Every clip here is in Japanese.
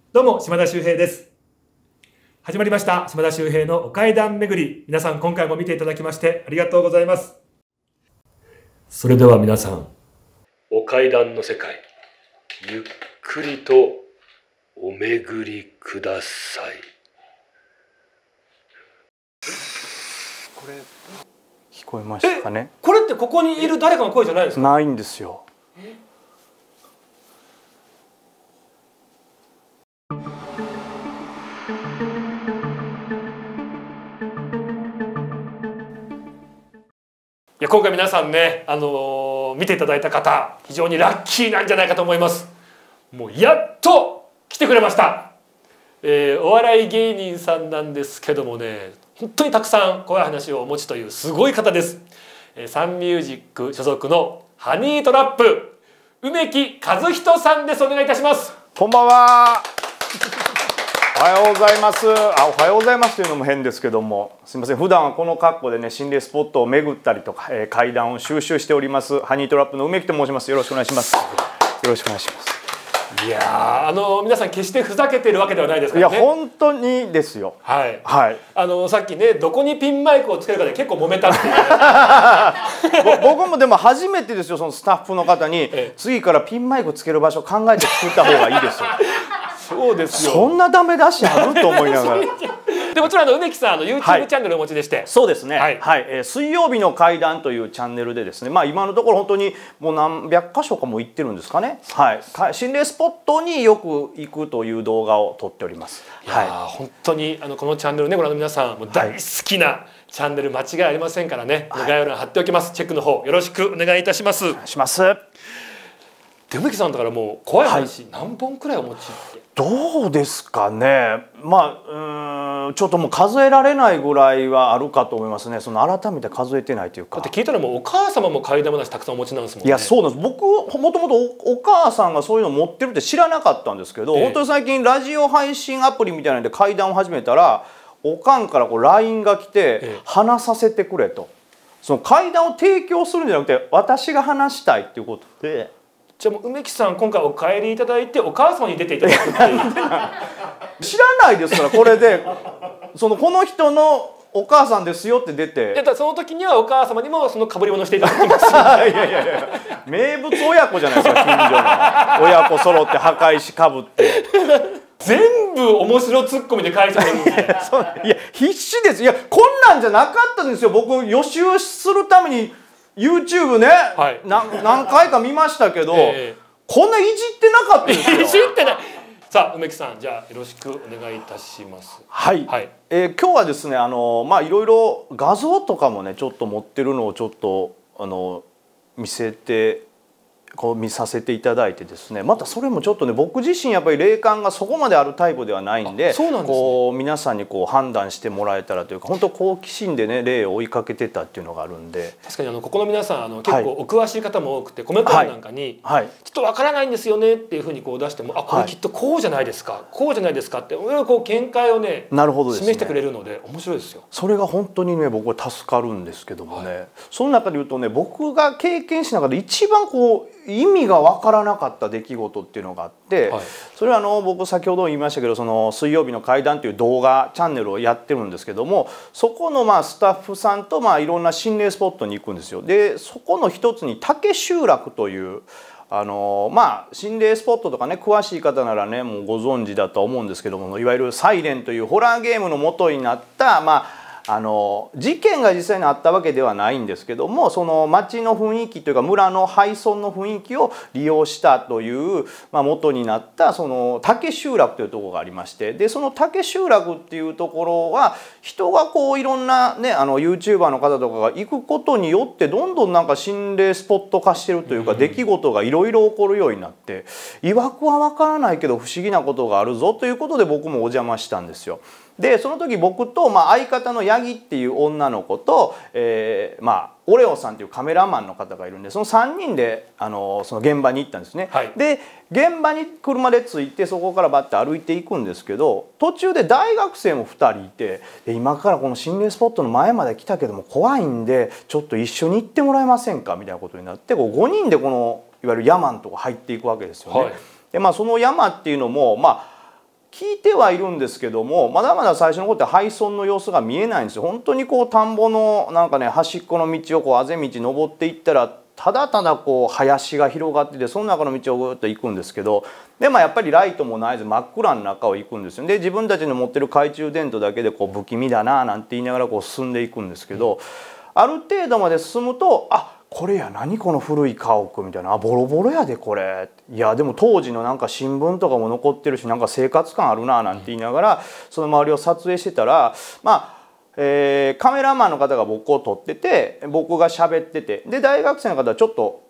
どうも島田秀平です。始まりました島田秀平のお階段巡り。皆さん今回も見ていただきましてありがとうございます。それでは皆さん、お階段の世界、ゆっくりとお巡りください。 これ聞こえましたかね。 これってここにいる誰かの声じゃないですか？ ないんですよ。 いや今回皆さんね、見ていただいた方非常にラッキーなんじゃないかと思います。もうやっと来てくれました、お笑い芸人さんなんですけどもね、本当にたくさん怖い話をお持ちというすごい方です。サンミュージック所属のハニートラップ梅木和人さんです。お願いいたします。 こんばんは。おはようございます。おはようございますというのも変ですけども、すみません。普段はこの格好でね、心霊スポットを巡ったりとか、階段を収集しておりますハニートラップの梅木と申します。よろしくお願いします。よろしくお願いします。 いや皆さん決してふざけてるわけではないですからね。 いや本当にですよ。 はい、 はい、 さっきね、どこにピンマイクをつけるかで結構揉めたっていう、 僕もでも初めてですよ。そのスタッフの方に、次からピンマイクつける場所考えて作った方がいいですよ。 そうですよ。 そんなダメ出しあると思いながら。 でもちろん梅木さんYouTube チャンネルをお持ちでして、 そうですね、 はい水曜日の怪談というチャンネルでですね、今のところ本当にもう何百箇所かも行ってるんですかね、心霊スポットによく行くという動画を撮っております。 本当にこのチャンネルね、ご覧の皆さんもう大好きなチャンネル間違いありませんからね、概要欄貼っておきます。チェックの方よろしくお願いいたします。 お願いします。 で梅木さんだからもう怖い話、何本くらいお持ちって？ どうですかね。ちょっともう数えられないぐらいはあるかと思いますね。その改めて数えてないというか。 だって聞いたらもうお母様も怪談話たくさんお持ちなんですもんね。 いやそうなんです。僕もともとお母さんがそういうの持ってるって知らなかったんですけど、本当に最近ラジオ配信アプリみたいなんで怪談を始めたら、おかんからLINE が来て、話させてくれと。その怪談を提供するんじゃなくて私が話したいっていうことで。 じゃあもう梅木さん今回お帰りいただいてお母様に出ていただくっていう知らないですから。これでこの人のお母さんですよって出て、 その時にはお母様にもその被り物していただきますいや名物親子じゃないですか。近所の親子揃って墓石かぶって全部面白ツッコミで返してるんですね。 いや必死です。いやこんなんじゃなかったんですよ。僕予習するためにYouTube ね、何回か見ましたけど、こんないじってなかったですよ。 いじってない。さあ梅木さん、じゃあよろしくお願いいたします。 はい、今日はですね、いろいろ画像とかもねちょっと持ってるのをちょっと見させていただいてですね、またそれもちょっとね、僕自身やっぱり霊感がそこまであるタイプではないんで、皆さんに判断してもらえたらというか、本当好奇心でね霊を追いかけてたっていうのがあるんで。 確かにここの皆さん結構お詳しい方も多くて、コメント欄なんかに、ちょっとわからないんですよねっていうふうに出しても、これきっとこうじゃないですか、こうじゃないですかっていろいろ見解をね示してくれるので面白いですよ。 それが本当にね僕は助かるんですけどもね、その中で言うとね、僕が経験しながら一番意味が分からなかった出来事っていうのがあって、それは僕先ほど言いましたけど、その水曜日の怪談という動画チャンネルをやってるんですけども、そこのスタッフさんといろんな心霊スポットに行くんですよ。でそこの一つに竹集落という心霊スポットとかね詳しい方ならねもうご存知だとは思うんですけども、いわゆる「サイレン」というホラーゲームの元になった事件が実際にあったわけではないんですけども、その町の雰囲気というか村の廃村の雰囲気を利用したという元になったその竹集落というところがありまして、でその竹集落っていうところは人がいろんなねYouTuber の方とかが行くことによってどんどんなんか心霊スポット化してるというか、出来事がいろいろ起こるようになって、いわくは分からないけど不思議なことがあるぞということで僕もお邪魔したんですよ。でその時僕と相方のヤギっていう女の子と、オレオさんっていうカメラマンの方がいるんで、その3人でその現場に行ったんですね。で現場に車で着いてそこからバッて歩いていくんですけど、途中で大学生も2人いて、今からこの心霊スポットの前まで来たけども怖いんでちょっと一緒に行ってもらえませんかみたいなことになって、5人でこのいわゆる山のとこ入っていくわけですよね。でその山っていうのも聞いてはいるんですけども、まだまだ最初のことって廃村の様子が見えないんですよ。本当にこう田んぼのなんかね端っこの道をこうあぜ道登っていったらただただこう林が広がってて、その中の道をぐーっと行くんですけど、でやっぱりライトもないず真っ暗の中を行くんですよ。で自分たちの持ってる懐中電灯だけでこう不気味だななんて言いながらこう進んでいくんですけど、ある程度まで進むとこれや何この古い家屋みたいな、ボロボロやでこれ、いやでも当時のなんか新聞とかも残ってるしなんか生活感あるななんて言いながらその周りを撮影してたら、カメラマンの方が僕を撮ってて、僕が喋ってて、で大学生の方はちょっと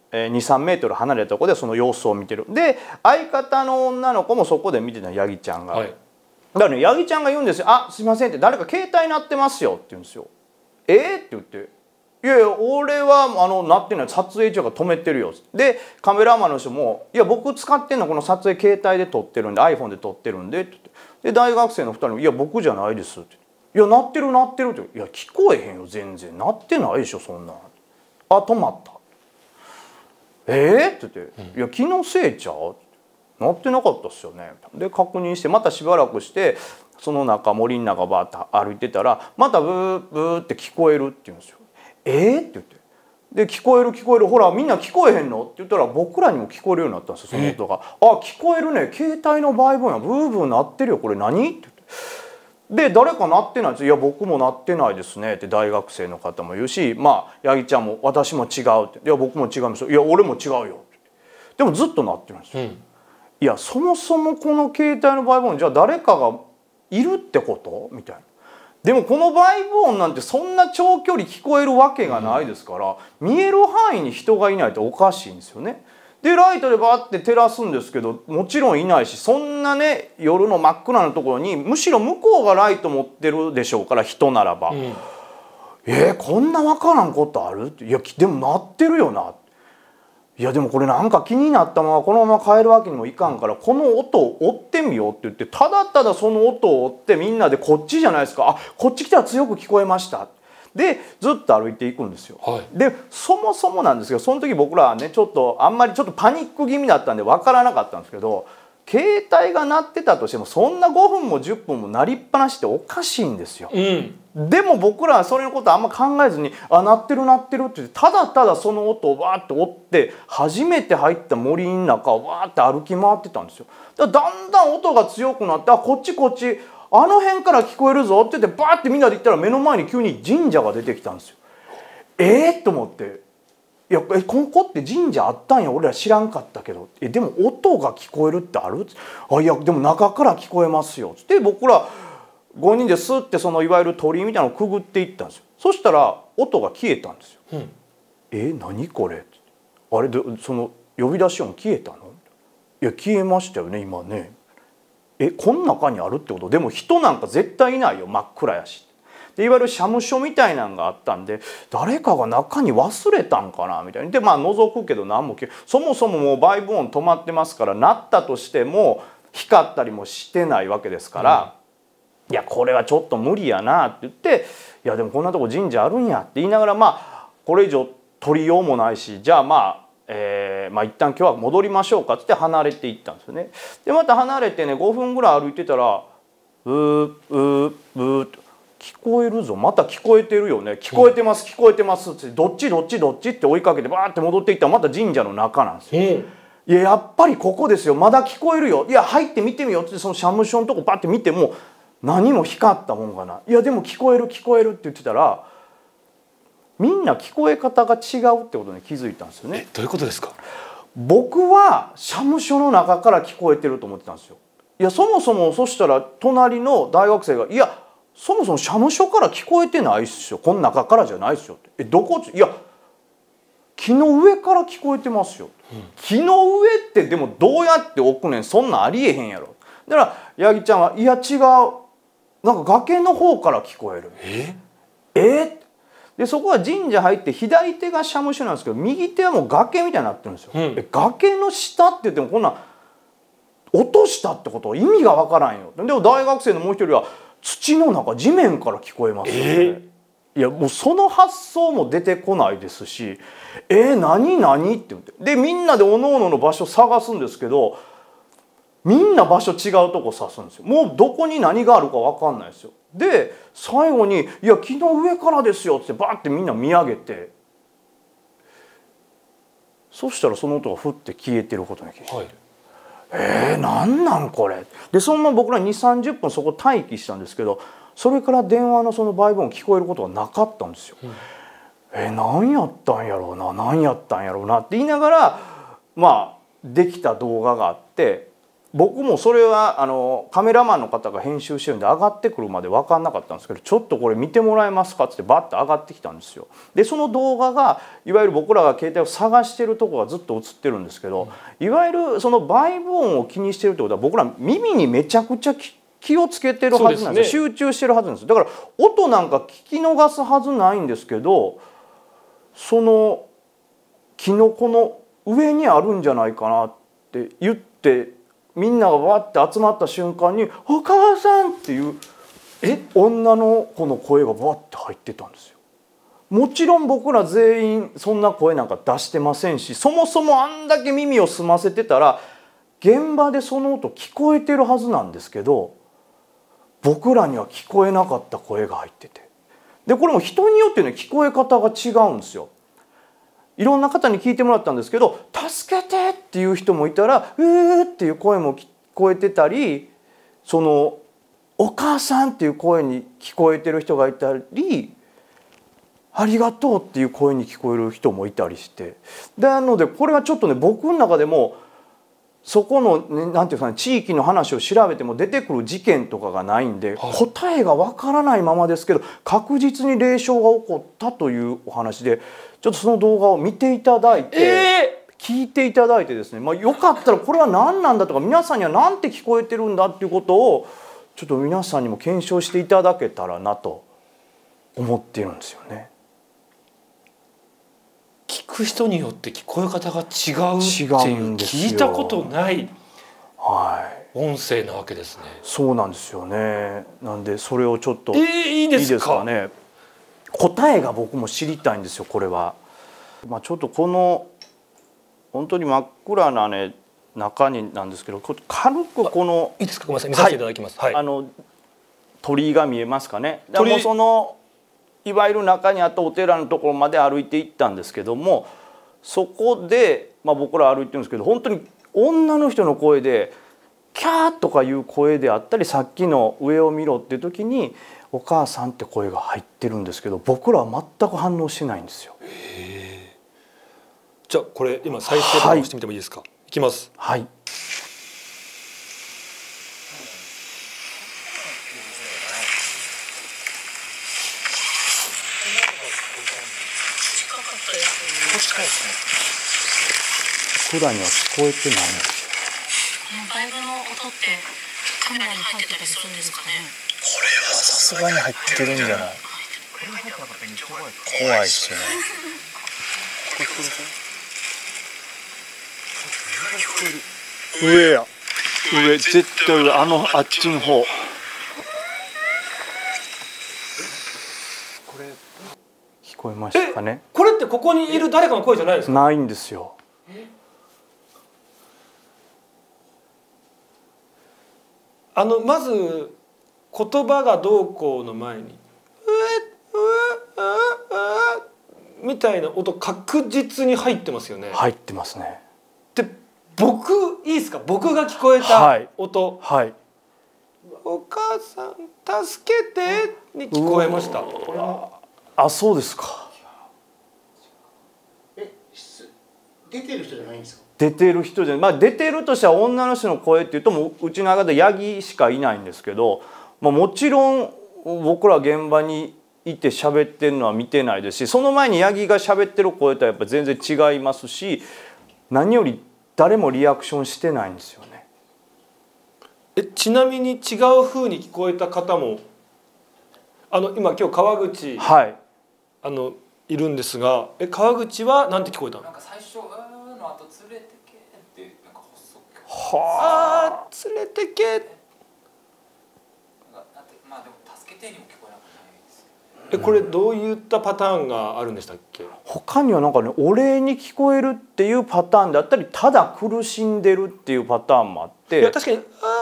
23メートル離れたところでその様子を見てる。で相方の女の子もそこで見てたヤギちゃんが、だからねヤギちゃんが言うんですよ「すいません」って「誰か携帯鳴ってますよ」って言うんですよ。って言って「いやいや俺は鳴ってない、撮影中が止めてるよ」でカメラマンの人も「いや僕使ってんのこの撮影携帯で撮ってるんで iPhone で撮ってるんで」って言って、で大学生の2人も「いや僕じゃないです」って「いや鳴ってる鳴ってる」って「いや聞こえへんよ全然鳴ってないでしょそんな」止まった」って言って「いや気のせいちゃう?」鳴ってなかったっすよね。で確認してまたしばらくしてその中森の中バーッと歩いてたらまたブーブーって聞こえるって言うんですよ。って言って、で聞こえる聞こえる、ほらみんな聞こえへんのって言ったら僕らにも聞こえるようになったんですよ、その音が。聞こえるね、携帯のバイブ音や、ブーブー鳴ってるよ、これ何って言って。で誰か鳴ってないんです。いや僕も鳴ってないですねって大学生の方も言うし、ヤギちゃんも私も違うって、いや僕も違うんですよ、いや俺も違うよって。でもずっと鳴ってるんですよ。いやそもそもこの携帯のバイブ音じゃあ誰かがいるってことみたいな。でもこのバイブ音なんてそんな長距離聞こえるわけがないですから、見える範囲に人がいないとおかしいんですよね。でライトでバッて照らすんですけどもちろんいないし、そんなね夜の真っ暗なところにむしろ向こうがライト持ってるでしょうから人ならば、こんな分からんことあるって、いやでも鳴ってるよな、いやでもこれなんか気になったままこのまま帰るわけにもいかんからこの音を追ってみようって言って、ただただその音を追ってみんなでこっちじゃないですか、こっち来たら強く聞こえましたでずっと歩いていくんですよ。でそもそもなんですけどその時僕らはねあんまりちょっとパニック気味だったんで分からなかったんですけど、携帯が鳴ってたとしてもそんな5分も10分も鳴りっぱなしっておかしいんですよ。でも僕らはそれのことあんま考えずに鳴ってる鳴ってるって言ってただただその音をわーって追って初めて入った森の中をわーって歩き回ってたんですよ。だんだん音が強くなってこっちこっちあの辺から聞こえるぞって言ってバーってみんなで行ったら目の前に急に神社が出てきたんですよ。と思って。いやここって神社あったんや俺ら知らんかったけど、でも音が聞こえるってある？いやでも中から聞こえますよって僕ら5人でスッてそのいわゆる鳥居みたいなのをくぐっていったんですよ。そしたら音が消えたんですよ。何これ？あれでその呼び出し音消えたの？いや消えましたよね今ね。この中にあるってこと？でも人なんか絶対いないよ真っ暗やし。でいわゆる社務所みたいなのがあったんで誰かが中に忘れたんかなみたいな。で覗くけど何もそもそももうバイブ音止まってますから鳴ったとしても光ったりもしてないわけですから、いやこれはちょっと無理やなって言っていやでもこんなとこ神社あるんやって言いながらこれ以上取りようもないしじゃあ一旦今日は戻りましょうかって言って離れていったんですよね。でまた離れてね5分ぐらい歩いてたらブーブーブーって聞こえるぞまた聞こえてるよね聞こえてます聞こえてますってどっちどっちどっちって追いかけてバーって戻っていったらまた神社の中なんですよ。いややっぱりここですよまだ聞こえるよいや入って見てみようってその社務所のとこバッて見ても何も光ったもんかないやでも聞こえる聞こえるって言ってたらみんな聞こえ方が違うってことに気づいたんですよね。 どういうことですか？ 僕は社務所の中から聞こえてると思ってたんですよ。いやそもそもそしたら隣の大学生がいやそもそも社務所から聞こえてないっすよこの中からじゃないっすよってどこいや木の上から聞こえてますよ、木の上ってでもどうやって置くねんそんなんありえへんやろだから八木ちゃんはいや違うなんか崖の方から聞こえるでそこは神社入って左手が社務所なんですけど右手はもう崖みたいになってるんですよ、崖の下って言ってもこんな落としたってこと意味がわからんよでも大学生のもう一人は土の中地面から聞こえますよね、いやもうその発想も出てこないですし何って言ってでみんなでおのおのの場所探すんですけどみんな場所違うとこ指すんですよ。もうどこに何があるか分かんないですよ。で最後に「いや昨日上からですよ」ってバーってみんな見上げて、そしたらその音がふって消えてることに気づいて、はい、なんなんこれで、そんな僕ら2、30分そこ待機したんですけど、それから電話のそのバイブ音聞こえることがなかったんですよ。何やったんやろうな何やったんやろうなって言いながら、まあできた動画があって、僕もそれはカメラマンの方が編集してるんで上がってくるまで分かんなかったんですけど、ちょっとこれ見てもらえますかってバッと上がってきたんですよ。でその動画がいわゆる僕らが携帯を探してるとこがずっと映ってるんですけど、いわゆるそのバイブ音を気にしてるってことは僕ら耳にめちゃくちゃ気をつけてるはずなんですよ。集中してるはずなんですよ。だから音なんか聞き逃すはずないんですけど、そのキノコの上にあるんじゃないかなって言って、みんながわって集まった瞬間に「お母さん」っていう女の子の声がわって入ってたんですよ。もちろん僕ら全員そんな声なんか出してませんし、そもそもあんだけ耳を澄ませてたら現場でその音聞こえてるはずなんですけど、僕らには聞こえなかった声が入ってて、でこれも人によってね聞こえ方が違うんですよ。いろんな方に聞いてもらったんですけど「助けて」っていう人もいたら「うー」っていう声も聞こえてたり、その「お母さん」っていう声に聞こえてる人がいたり、「ありがとう」っていう声に聞こえる人もいたりして、なのでこれはちょっとね僕の中でもそこのね、なんていうんですかね、地域の話を調べても出てくる事件とかがないんで、答えがわからないままですけど確実に霊障が起こったというお話で、ちょっとその動画を見ていただいて、聞いていただいてですね、まあ、よかったらこれは何なんだとか、皆さんには何て聞こえてるんだっていうことをちょっと皆さんにも検証していただけたらなと思っているんですよね。 聞く人によって聞こえ方が違うっていう聞いたことない音声なわけですね。 そうなんですよね。なんでそれをちょっといいですかね。答えが僕も知りたいんですよこれは。まあちょっとこの本当に真っ暗なね中になんですけど、軽くこのいいですか、ごめんなさい見させていただきます。はい、 鳥居が見えますかね。でもそのいわゆる中にあったお寺のところまで歩いて行ったんですけども、そこで、まあ、僕ら歩いてるんですけど、本当に女の人の声で「キャー」とかいう声であったり、さっきの「上を見ろ」っていう時に「お母さん」って声が入ってるんですけど、僕らは全く反応しないんですよ。 じゃあこれ今再生ボタン押してみてもいいですか。いきます。 はい。僕らには聞こえてないんですよ。 バイブの音ってカメラに入ってたりするんですかね。 これはさすがに入ってるんじゃない。怖いですよね。上や上、絶対上、あっちの方。聞こえましたかね。 これってここにいる誰かの声じゃないですか。 ないんですよ。 まず言葉がどうこうの前にみたいな音確実に入ってますよね。 入ってますね。 で僕いいですか、僕が聞こえた音、 はい、 お母さん助けてに聞こえました。 あ、そうですか。 出てる人じゃないんですか。 出てる人じゃない、まあ、出てるとしたら女の人の声っていうともううちの中でヤギしかいないんですけど、まあ、もちろん僕ら現場にいて喋ってるのは見てないですし、その前にヤギが喋ってる声とはやっぱ全然違いますし、何より誰もリアクションしてないんですよね。 ちなみに違う風に聞こえた方も今川口、 はい、 いるんですが、川口はなんて聞こえたの？ なんか最初の後連れてけってなんか細く。 はあ、連れてけ。 まあでも助けてにも聞こえなくないですよね。 これどういったパターンがあるんでしたっけ？ 他にはなんかね、お礼に聞こえるっていうパターンであったり、ただ苦しんでるっていうパターンもあって。 いや確かに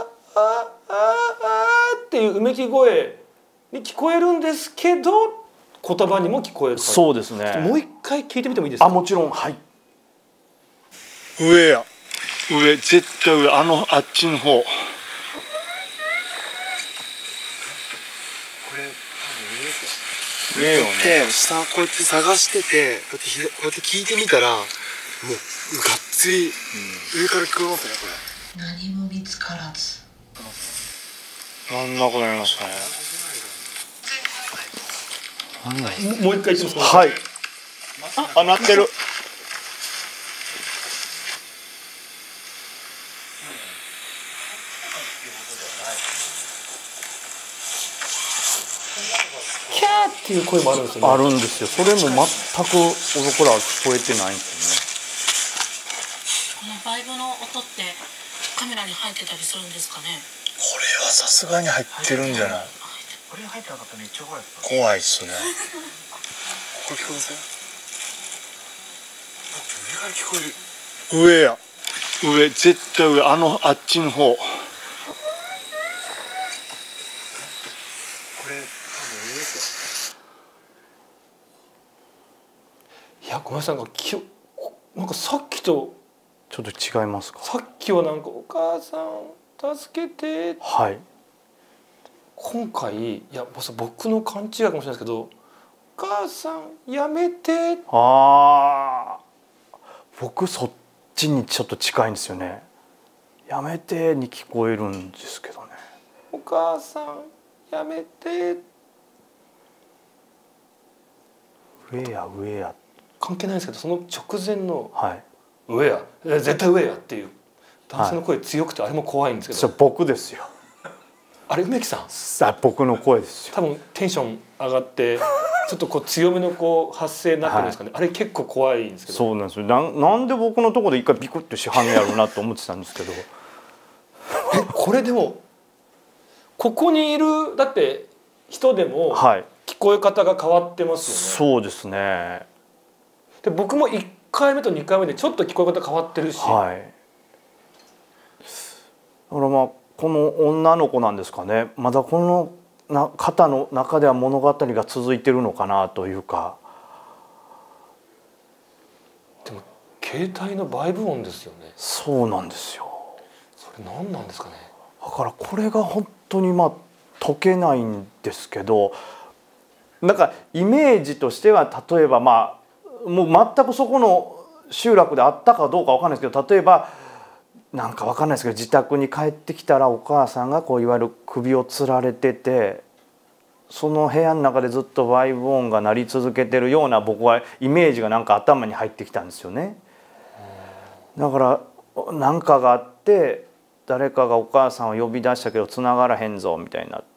っていううめき声に聞こえるんですけど、言葉にも聞こえる。 そうですね。 もう一回聞いてみてもいいですか？ あ、もちろん。はい。 上や、上、絶対上、あっちの方。これ多分上よね。下こうやって探してて、こうやって聞いてみたら、もうがっつり上から聞こえますね、これ。 何も見つからず。 なんなくなりましたね。 もう一回言ってますか？ はい。あ、鳴ってる。 キャーっていう声もあるんですよね。 あるんですよ。それも全く僕らは聞こえてないんですこのバイブの音ってカメラに入ってたりするんですかね。 これはさすがに入ってるんじゃない？ これ入ってなかったらめっちゃ怖いです。 怖いっすね。これ聞こえますよ。上から聞こえる。上や、上、絶対上、あっちの方。これ多分上ですよ。 いやごめんなさい、なんかさっきとちょっと違いますか？ さっきはなんかお母さん助けて、 はい。 今回いや僕の勘違いかもしれないですけど、お母さんやめて。 ああ、僕そっちにちょっと近いんですよね。やめてに聞こえるんですけどね。 お母さんやめて。 上や上や。 関係ないですけど、その直前のはい。 上や、絶対上やっていう男性の声強くて、あれも怖いんですけど、 それ僕ですよ。 あれ梅木さんさあ、僕の声ですよ。 多分テンション上がってちょっとこう強めのこう発声になってるんですかね、はい、あれ結構怖いんですけど。 そうなんですよ。なんで僕のところで一回ビクッとしはんやろうなと思ってたんですけどこれでもここにいるだって人でもはい聞こえ方が変わってますよね。 そうですね。 で僕も1回目と2回目でちょっと聞こえ方変わってるし、 はい。だからまあこの女の子なんですかね、まだこの方の中では物語が続いてるのかなというか。 でも携帯のバイブ音ですよね。 そうなんですよ。 それ何なんですかね。 だからこれが本当にまあ解けないんですけど、なんかイメージとしては例えばまあもう全くそこの集落であったかどうかわかんないですけど、例えばなんかわかんないですけど、自宅に帰ってきたらお母さんがこういわゆる首をつられてて、その部屋の中でずっとバイブ音が鳴り続けてるような僕はイメージがなんか頭に入ってきたんですよね。だから何かがあって誰かがお母さんを呼び出したけど繋がらへんぞみたいになって、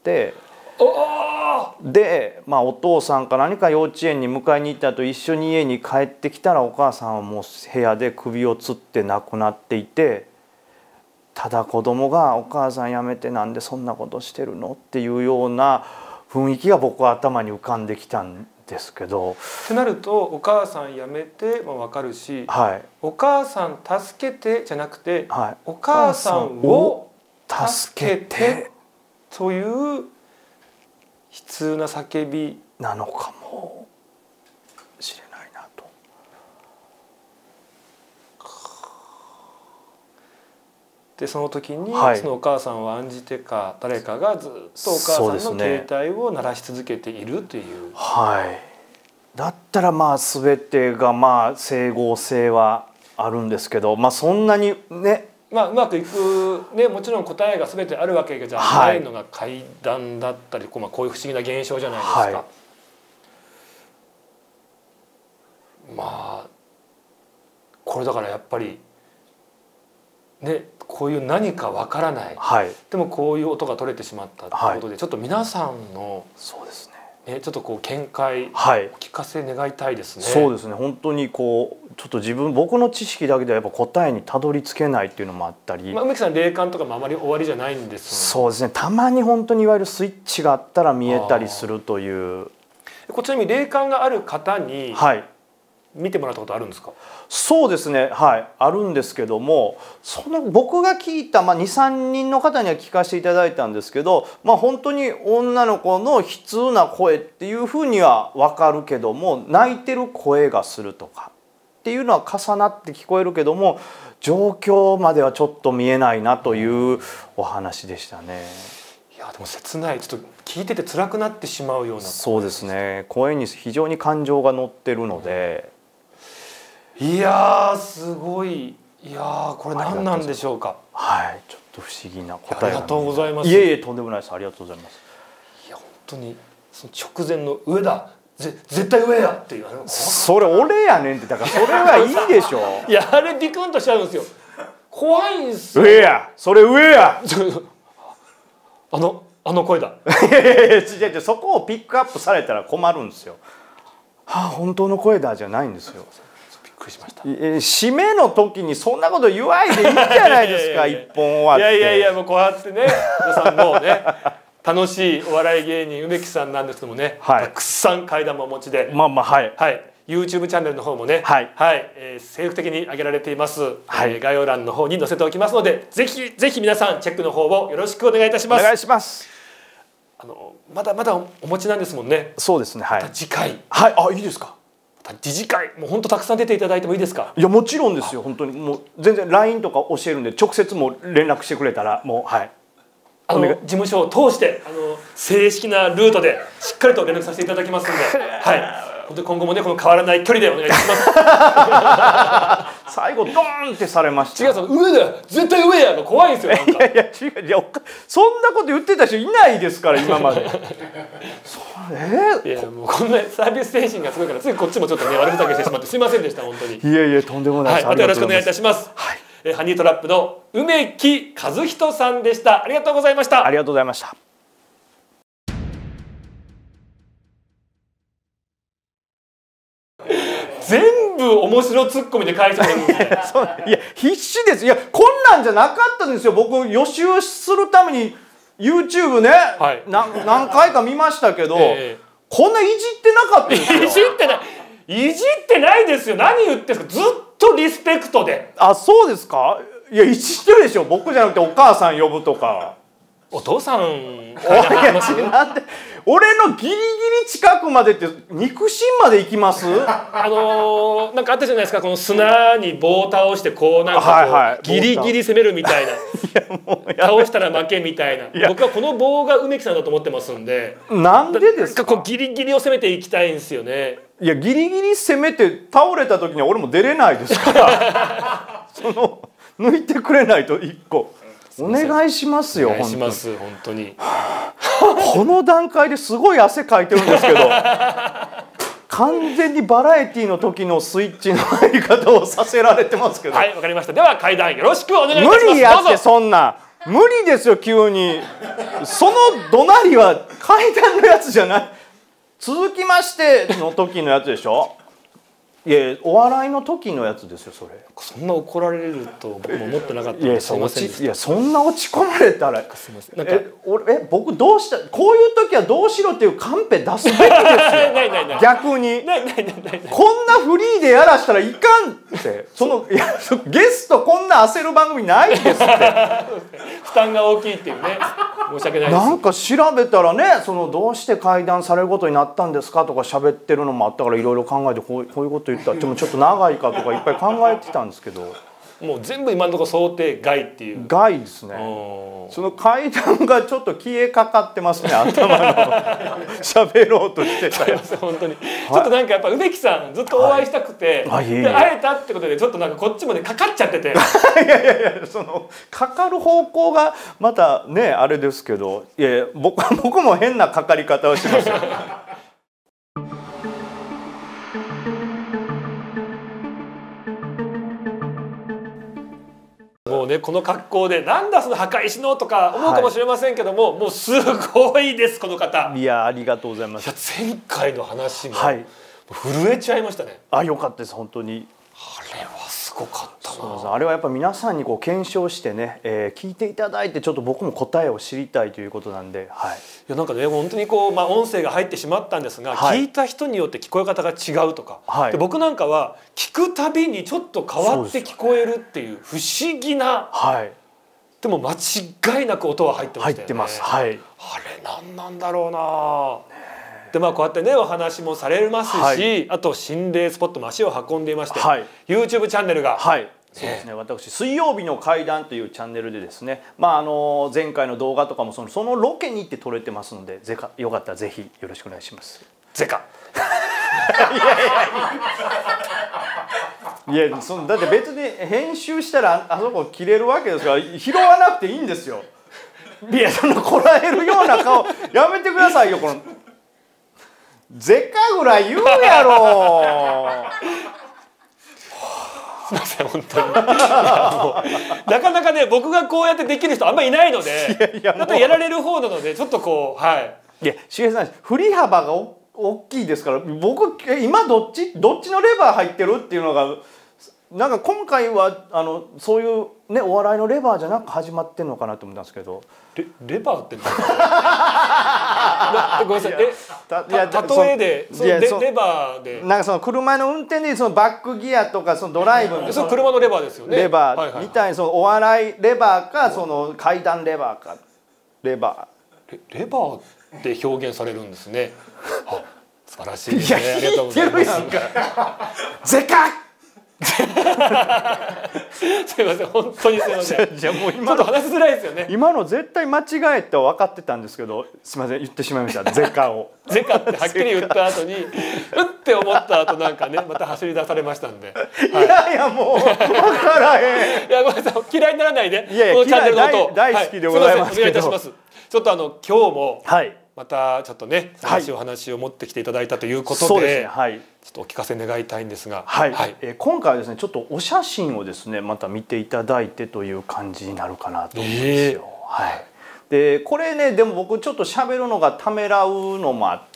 で、まあ、お父さんか何か幼稚園に迎えに行った後一緒に家に帰ってきたらお母さんはもう部屋で首をつって亡くなっていて、ただ子供が「お母さんやめて、なんでそんなことしてるの?」っていうような雰囲気が僕は頭に浮かんできたんですけど。 ってなると「お母さんやめて」も分かるし、 はい、 お母さん助けてじゃなくて、 はい、 お母さんを助け助けててという悲痛な叫びなのかもしれないなと。 でその時に、 はい、 そのお母さんを案じてか誰かがずっとお母さんの携帯を鳴らし続けているという。 はい、だったらまあ全てがまあ整合性はあるんですけど、まあそんなにね、 まあ、うまくいく、ね、もちろん答えが全てあるわけじゃないのが怪談だったり、まあ、こういう不思議な現象じゃないですか。はい、まあこれだからやっぱりね、こういう何かわからない、 はい、 でもこういう音が取れてしまったということで、はい、ちょっと皆さんのそうですね、ちょっとこう見解、 はい、 お聞かせ願いたいですね。 そうですね。本当にこうちょっと僕の知識だけではやっぱ答えにたどり着けないっていうのもあったり、 まあ、梅木さん霊感とかもあまり終わりじゃないんですよね。そうですね。たまに本当にいわゆるスイッチがあったら見えたりするという。 こちらに霊感がある方にはい見てもらったことあるんですか？ そうですね、はい、あるんですけども、その僕が聞いた、23人の方には聞かせていただいたんですけど、本当に女の子の悲痛な声っていうふうには分かるけども、泣いてる声がするとかっていうのは重なって聞こえるけども、状況まではちょっと見えないなというお話でしたね。 いやでも切ない、ちょっと聞いてて辛くなってしまうような。 そうですね、声に非常に感情が乗ってるので。 いやーすごい。いやーこれ何なんでしょうか。 はい、ちょっと不思議な答え。 ありがとうございます。 いえいえ、とんでもないです。ありがとうございます。 いや本当にその直前の上だ、絶対上やっていう、 それ俺やねんって、だからそれはいいでしょいやあれビクンとしちゃうんですよ。怖いんですよ。 上や、それ上やあの声だ。 いやいやいや、違う、そこをピックアップされたら困るんですよ。はあ、本当の声だじゃないんですよ。 びっくりしました。 締めの時にそんなこと言わいでいいじゃないですか。一本終わって。 いやもうこうやってね、皆さんもうね楽しいお笑い芸人梅木さんなんですけどもね、 はい、 たくさん怪談もお持ちで、 はいはい、YouTube チャンネルの方もね、はい、精力的に上げられています。はい、概要欄の方に載せておきますので、ぜひ皆さんチェックの方をよろしくお願いいたします。 お願いします。 まだお持ちなんですもんね。 そうですね。はい。 また次回。 はい。あ、いいですか。 次回もう本当たくさん出ていただいてもいいですか。 いやもちろんですよ。本当にもう全然 LINE とか教えるんで、直接も連絡してくれたらもう、はい。 事務所を通して正式なルートでしっかりと連絡させていただきますので、はい。本当に今後もねこの変わらない距離でお願いします。 最後ドーンってされました。 違う、上だよ、絶対上やが怖いんですよ。なんかいや違う、いやそんなこと言ってた人いないですから今まで。 いやもうこんなサービス精神がすごいから、ついこっちもちょっとね悪ふざけしてしまってすいませんでした本当に。 いやいやとんでもないです。 はい、またよろしくお願いいたします。はい、ハニートラップの梅木和人さんでした。ありがとうございました。 ありがとうございました。 全部面白ツッコミで返してるんですよ。 いや必死です。いやこんなんじゃなかったんですよ。僕予習するために YouTube ね、はい、何回か見ましたけど、こんないじってなかったですよ。 いじってないですよ。何言ってんですか。ずっとリスペクトで。 あ、そうですか。いやいじってるでしょ。僕じゃなくてお母さん呼ぶとか。 お父さんなんで俺のギリギリ近くまでって肉親まで行きます？ なんかあったじゃないですか、この砂に棒を倒してこうなんかこうギリギリ攻めるみたいな、倒したら負けみたいな。僕はこの棒が梅木さんだと思ってますんで。 なんでですか？ こうギリギリを攻めていきたいんですよね。 いやギリギリ攻めて倒れた時には俺も出れないですから抜いてくれないと一個。お願いしますよ。 お願いします本当に。 この段階ですごい汗かいてるんですけど、完全にバラエティの時のスイッチの入り方をさせられてますけど。 はい、わかりました。では階段よろしくお願いいたします。 無理やって、そんな無理ですよ急に。その怒鳴りは階段のやつじゃない。続きましての時のやつでしょ。いやお笑いの時のやつですよそれ。 そんな怒られると僕も思ってなかった。 いやそんな落ち込まれたら。すみません。僕どうした、こういう時はどうしろっていうカンペ出すべきですよ。逆にこんなフリーでやらしたらいかんって。いやゲストこんな焦る番組ないですって。 負担が大きいっていうね。申し訳ないです。 なんか調べたらね、どうして怪談されることになったんですかとか喋ってるのもあったから、いろいろ考えてこういうこと言ったらでもちょっと長いかとかいっぱい考えてたんですけど、 もう全部今のところ想定外っていう。 外ですね。その怪談がちょっと消えかかってますね頭の。喋ろうとしてたやつ。 本当にちょっとなんかやっぱ梅木さんずっとお会いしたくて、で会えたってことでちょっとなんかこっちもねかかっちゃってて。 いやかかる方向がまたねあれですけど、いや僕も変なかかり方をしますよ。 もうねこの格好でなんだその墓石のとか思うかもしれませんけども、もうすごいですこの方。 いやありがとうございます。 前回の話も震えちゃいましたね。 あ、よかったです本当に。 あれはすごかった。 そうあれはやっぱ皆さんにこう検証してね、聞いていただいてちょっと僕も答えを知りたいということなんで、はい、いやなんかね本当にこう、音声が入ってしまったんですが、 はい、 聞いた人によって聞こえ方が違うとか、 はい、 で僕なんかは聞くたびにちょっと変わって聞こえるっていう不思議な、 はい、 でも間違いなく音は入ってましたよね。 入ってます、はい、 あれ何なんだろうな。でこうやってねお話もされますし、はい、あと心霊スポットも足を運んでいまして、はい、YouTube チャンネルが、 はい、そうですね、私水曜日の怪談というチャンネルでですね、前回の動画とかもそのロケに行って撮れてますので、よかったらぜひよろしくお願いします。 ゼカいやだって別に編集したらあそこ切れるわけですから拾わなくていいんですよ。いやこらえるような顔やめてくださいよ。このゼカぐらい言うやろ。 すみません本当に。なかなかね僕がこうやってできる人あんまりいないので、だってやられる方なのでちょっとこうはい。 いやしげさん振り幅が大きいですから僕今どっちのレバー入ってるっていうのがなんか今回はそういうねお笑いのレバーじゃなく始まってんのかなと思ったんですけど。 レバーって何ですか？ごめんなさい。例えでレバーでなんかその車の運転でそのバックギアとかそのドライブのその車のレバーですよね。 レバーみたいにそのお笑いレバーかその階段レバーかレバーって表現されるんですね。素晴らしいですね。ありがとうございます。 ゼカすいません本当にすいません。じゃもう今ちょっと話しづらいですよね。 今の絶対間違えて分かってたんですけどすいません言ってしまいましたゼカを。 ゼカってはっきり言った後にって思った後なんかねまた走り出されましたんで。 いやいやもう分からへん。 いやごめんなさい嫌いにならないで。 いやいやこのチャンネルのこと大好きでございますけど。 お願いいたします。ちょっと今日も。 はい。 またちょっとね話を持ってきていただいたということで、 そうですね、はい、 ちょっとお聞かせ願いたいんですが、 はいはい、今回はですねちょっとお写真をですねまた見ていただいてという感じになるかなと思うんですよ。はい、でこれねでも僕ちょっと喋るのがためらうのもあって、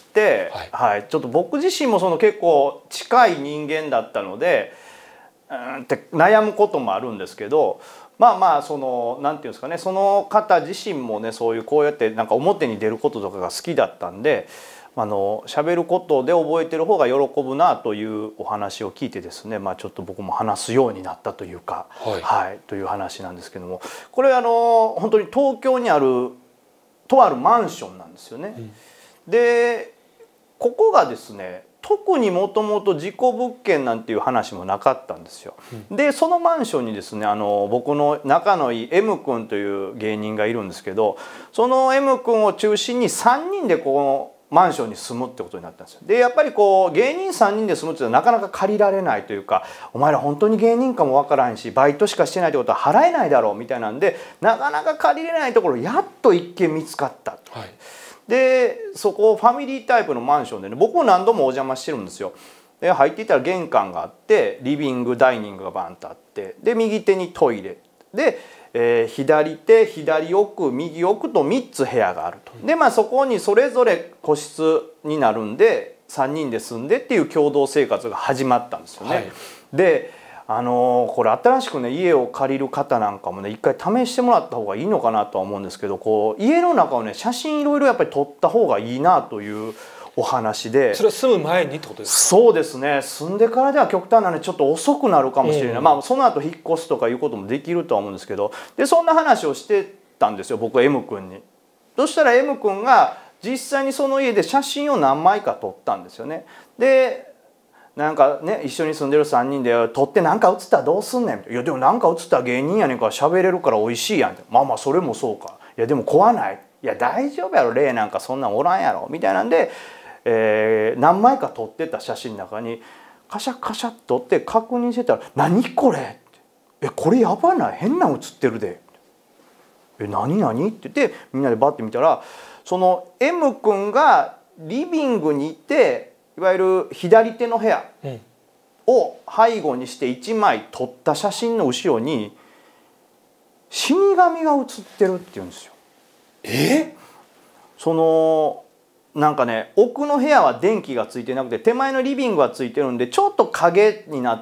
はいはい、ちょっと僕自身も結構近い人間だったのでって悩むこともあるんですけど。なんていうんですかねその方自身もねそういうこうやってなんか表に出ることとかが好きだったんで喋ることで覚えてる方が喜ぶなというお話を聞いてですねちょっと僕も話すようになったというか、はいという話なんですけどもこれ本当に東京にあるとあるマンションなんですよね。でここがですね特にもともと事故物件なんていう話もなかったんですよ。でそのマンションにですね僕の仲のいい M 君という芸人がいるんですけどその M 君を中心に3人でこのマンションに住むってことになったんですよ。でやっぱり芸人3人で住むっていうのはなかなか借りられないというかお前ら本当に芸人かもわからんしバイトしかしてないってことは払えないだろうみたいなんでなかなか借りれないところやっと一軒見つかった。はいでそこファミリータイプのマンションでね僕も何度もお邪魔してるんですよ。で入っていったら玄関があってリビングダイニングがバンとあってで右手にトイレで、左手左奥右奥と3つ部屋があると。でそこにそれぞれ個室になるんで3人で住んでっていう共同生活が始まったんですよね。はい、でこれ新しくね家を借りる方なんかもね一回試してもらった方がいいのかなとは思うんですけど家の中をね写真いろいろやっぱり撮った方がいいなというお話でそれは住む前にってことですか？ そうですね住んでからでは極端なねちょっと遅くなるかもしれない、その後引っ越すとかいうこともできるとは思うんですけどでそんな話をしてたんですよ僕は M 君に。そしたら M 君が実際にその家で写真を何枚か撮ったんですよね。でなんかね一緒に住んでる3人で「撮ってなんか写ったらどうすんねん」いやでもなんか写ったら芸人やねんから喋れるから美味しいやん」それもそうか」「いやでも怖ない」「いや大丈夫やろ霊なんかそんなんおらんやろ」みたいなんで、何枚か撮ってた写真の中にカシャカシャっとって確認してたら「何これ?」って「これやばない変なん写ってるで」「何何?」って言ってみんなでバッて見たらその M 君がリビングにいていわゆる左手の部屋を背後にして1枚撮った写真の後ろに死神が写ってるっていうんですよ。 なんかね奥の部屋は電気がついてなくて手前のリビングはついてるんでちょっと影になって、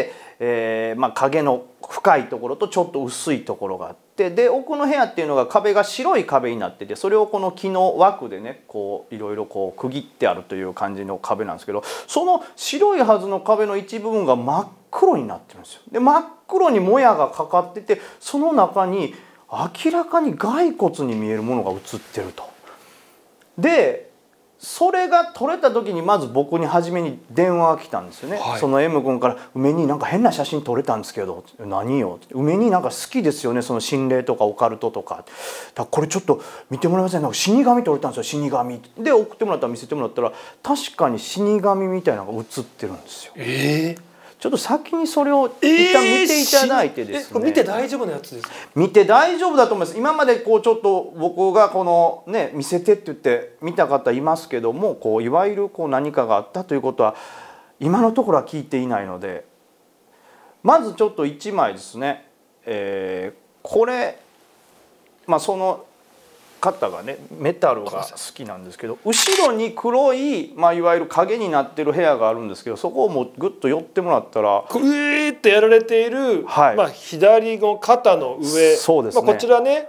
影の深いところとちょっと薄いところがあって、で奥の部屋っていうのが壁が白い壁になってて、それをこの木の枠でねこういろいろこう区切ってあるという感じの壁なんですけど、その白いはずの壁の一部分が真っ黒になってるんですよ。で真っ黒にもやがかかってて、その中に明らかに骸骨に見えるものが映ってると。でそれが撮れた時にまず僕に初めに電話が来たんですよね、はい、その M 君から「梅になんか変な写真撮れたんですけど」「何よ」梅になんか好きですよねその心霊とかオカルトとか。だこれちょっと見てもらえません？なんか死神撮れたんですよ死神。で送ってもらったら見せてもらったら確かに死神みたいなのが映ってるんですよ。ちょっと先にそれを一旦見ていただいてですね、 見て大丈夫なやつですか？ 見て大丈夫だと思います。今までこうちょっと僕がこのね見せてって言って見た方いますけども、こういわゆるこう何かがあったということは今のところは聞いていないので、まずちょっと1枚ですね、これその方がねメタルが好きなんですけど、後ろに黒い、いわゆる影になってる部屋があるんですけど、そこをもうグッと寄ってもらったらってやられている、左の肩の上、 そうですね、 こちらね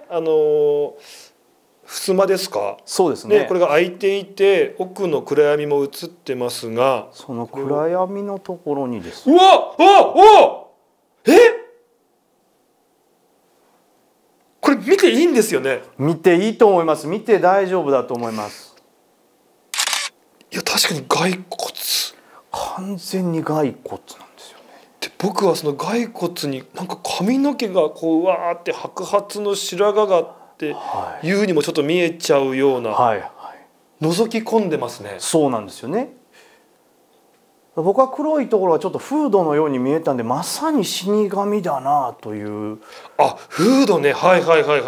襖ですか？ そうですね。 これが開いていて奥の暗闇も映ってますが、 その暗闇のところにですね、これ見ていいんですよね？ 見ていいと思います。見て大丈夫だと思います。 いや確かに骸骨、 完全に骸骨なんですよね。 で僕はその骸骨になんか髪の毛がこううわーって白髪の白髪があっていうにもちょっと見えちゃうような、覗き込んでますね。 そうなんですよね。僕は黒いところはちょっとフードのように見えたんで、まさに死神だなという。 あ、フードね、はい。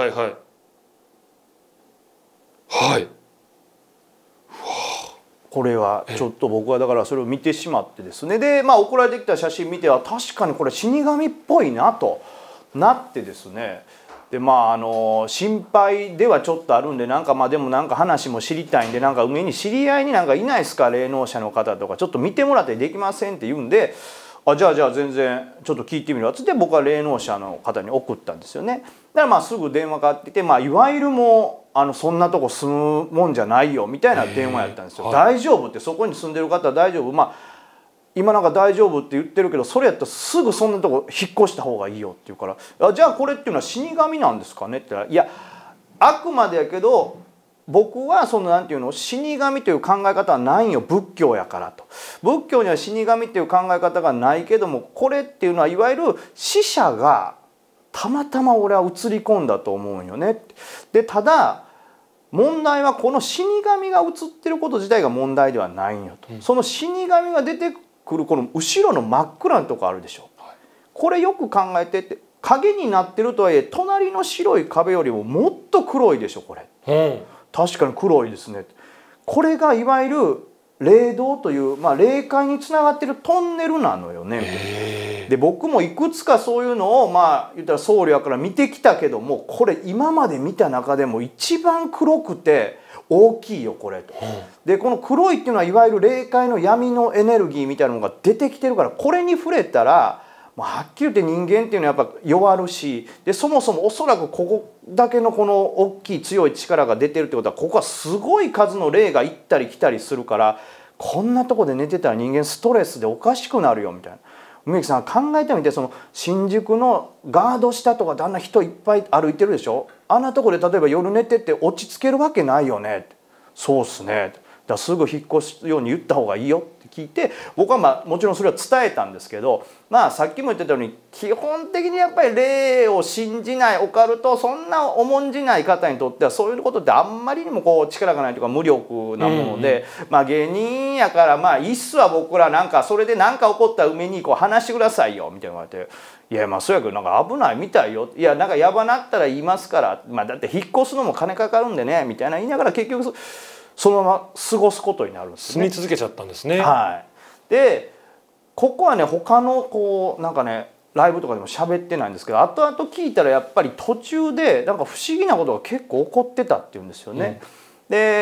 これはちょっと僕はだからそれを見てしまってですね、で送られてきた写真見ては確かにこれ死神っぽいなとなってですね、で心配ではちょっとあるんで、でもなんか話も知りたいんで、梅に知り合いになんかいないですか霊能者の方とか、ちょっと見てもらってできませんって言うんで、じゃあ全然ちょっと聞いてみるわっつって僕は霊能者の方に送ったんですよね。だからすぐ電話かかってきて、いわゆるもうそんなとこ住むもんじゃないよみたいな電話やったんですよ。大丈夫って、そこに住んでる方は大丈夫、今なんか大丈夫って言ってるけど、それやったらすぐそんなとこ引っ越した方がいいよって言うから、じゃあこれっていうのは死神なんですかねって言ったら、いやあくまでやけど僕はそのなんていうの、死神という考え方はないよ、仏教やからと。仏教には死神っていう考え方がないけども、これっていうのはいわゆる死者がたまたま俺は映り込んだと思うんよね。でただ問題はこの死神が映ってること自体が問題ではないんよと。その死神が出てくるこの後ろの真っ暗なとこあるでしょ。これよく考えてって、影になってるとはいえ隣の白い壁よりももっと黒いでしょこれ。確かに黒いですね。これがいわゆる霊道という、霊界につながってるトンネルなのよね。で僕もいくつかそういうのを言ったら僧侶やから見てきたけども、これ今まで見た中でも一番黒くて大きいよこれと。でこの黒いっていうのはいわゆる霊界の闇のエネルギーみたいなのが出てきてるから、これに触れたらはっきり言って人間っていうのはやっぱ弱るし、でそもそもおそらくここだけのこの大きい強い力が出てるってことは、ここはすごい数の霊が行ったり来たりするから、こんなとこで寝てたら人間ストレスでおかしくなるよみたいな。梅木さん考えてみて、その新宿のガード下とかであんな人いっぱい歩いてるでしょ。あんなとこで例えば夜寝てって落ち着けるわけないよね。そうっすね。だからすぐ引っ越すように言った方がいいよって聞いて、僕はもちろんそれは伝えたんですけど、さっきも言ってたように基本的にやっぱり霊を信じない、オカルトそんな重んじない方にとってはそういうことってあんまりにもこう力がないというか無力なもので、芸人やからいいっすわ僕ら、なんかそれで何か起こったら梅にこう話してくださいよみたいな言われて、いやそうやけどなんか危ないみたいよ、いやなんかやばなったら言いますから、だって引っ越すのも金かかるんでねみたいな言いながら、結局そのまま過ごすことになるんですね。 住み続けちゃったんですね。 でここはね他のこうなんかねライブとかでも喋ってないんですけど、後々聞いたらやっぱり途中でなんか不思議なことが結構起こってたっていうんですよね。で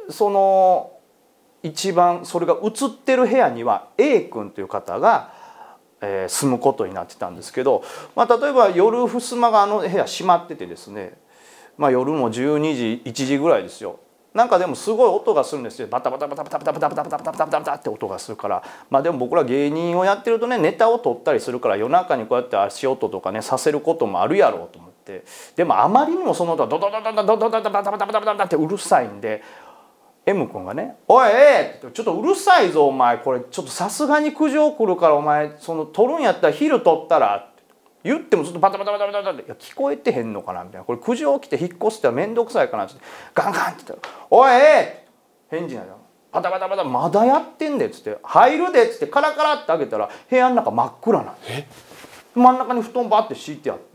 その一番それが映ってる部屋には A 君という方が、住むことになってたんですけど、例えば夜襖が部屋閉まっててですね、夜も12時1時ぐらいですよ。なんかでもすごい音がするんですよ。バタバタバタバタバタバタバタバタバタバタバタって音がするから、でも僕ら芸人をやってるとね、ネタを取ったりするから夜中にこうやって足音とかねさせることもあるやろうと思って、でもあまりにもその音がドドドドドドドドドバタバタバタバタバタってうるさいんで、M 君がね「おいちょっとうるさいぞお前、これちょっとさすがに苦情来るからお前その取るんやったら昼取ったら」って言ってもずっとバタバタバタバタバタって「いや聞こえてへんのかな」みたいな「これ苦情来て引っ越したら面倒くさいかな」ってガンガンって言ったら「おい返事ないよ。バタバタバタまだやってんで」っつって「入るで」っつってカラカラって開けたら部屋の中真っ暗なんです。真ん中に布団バッて敷いてあって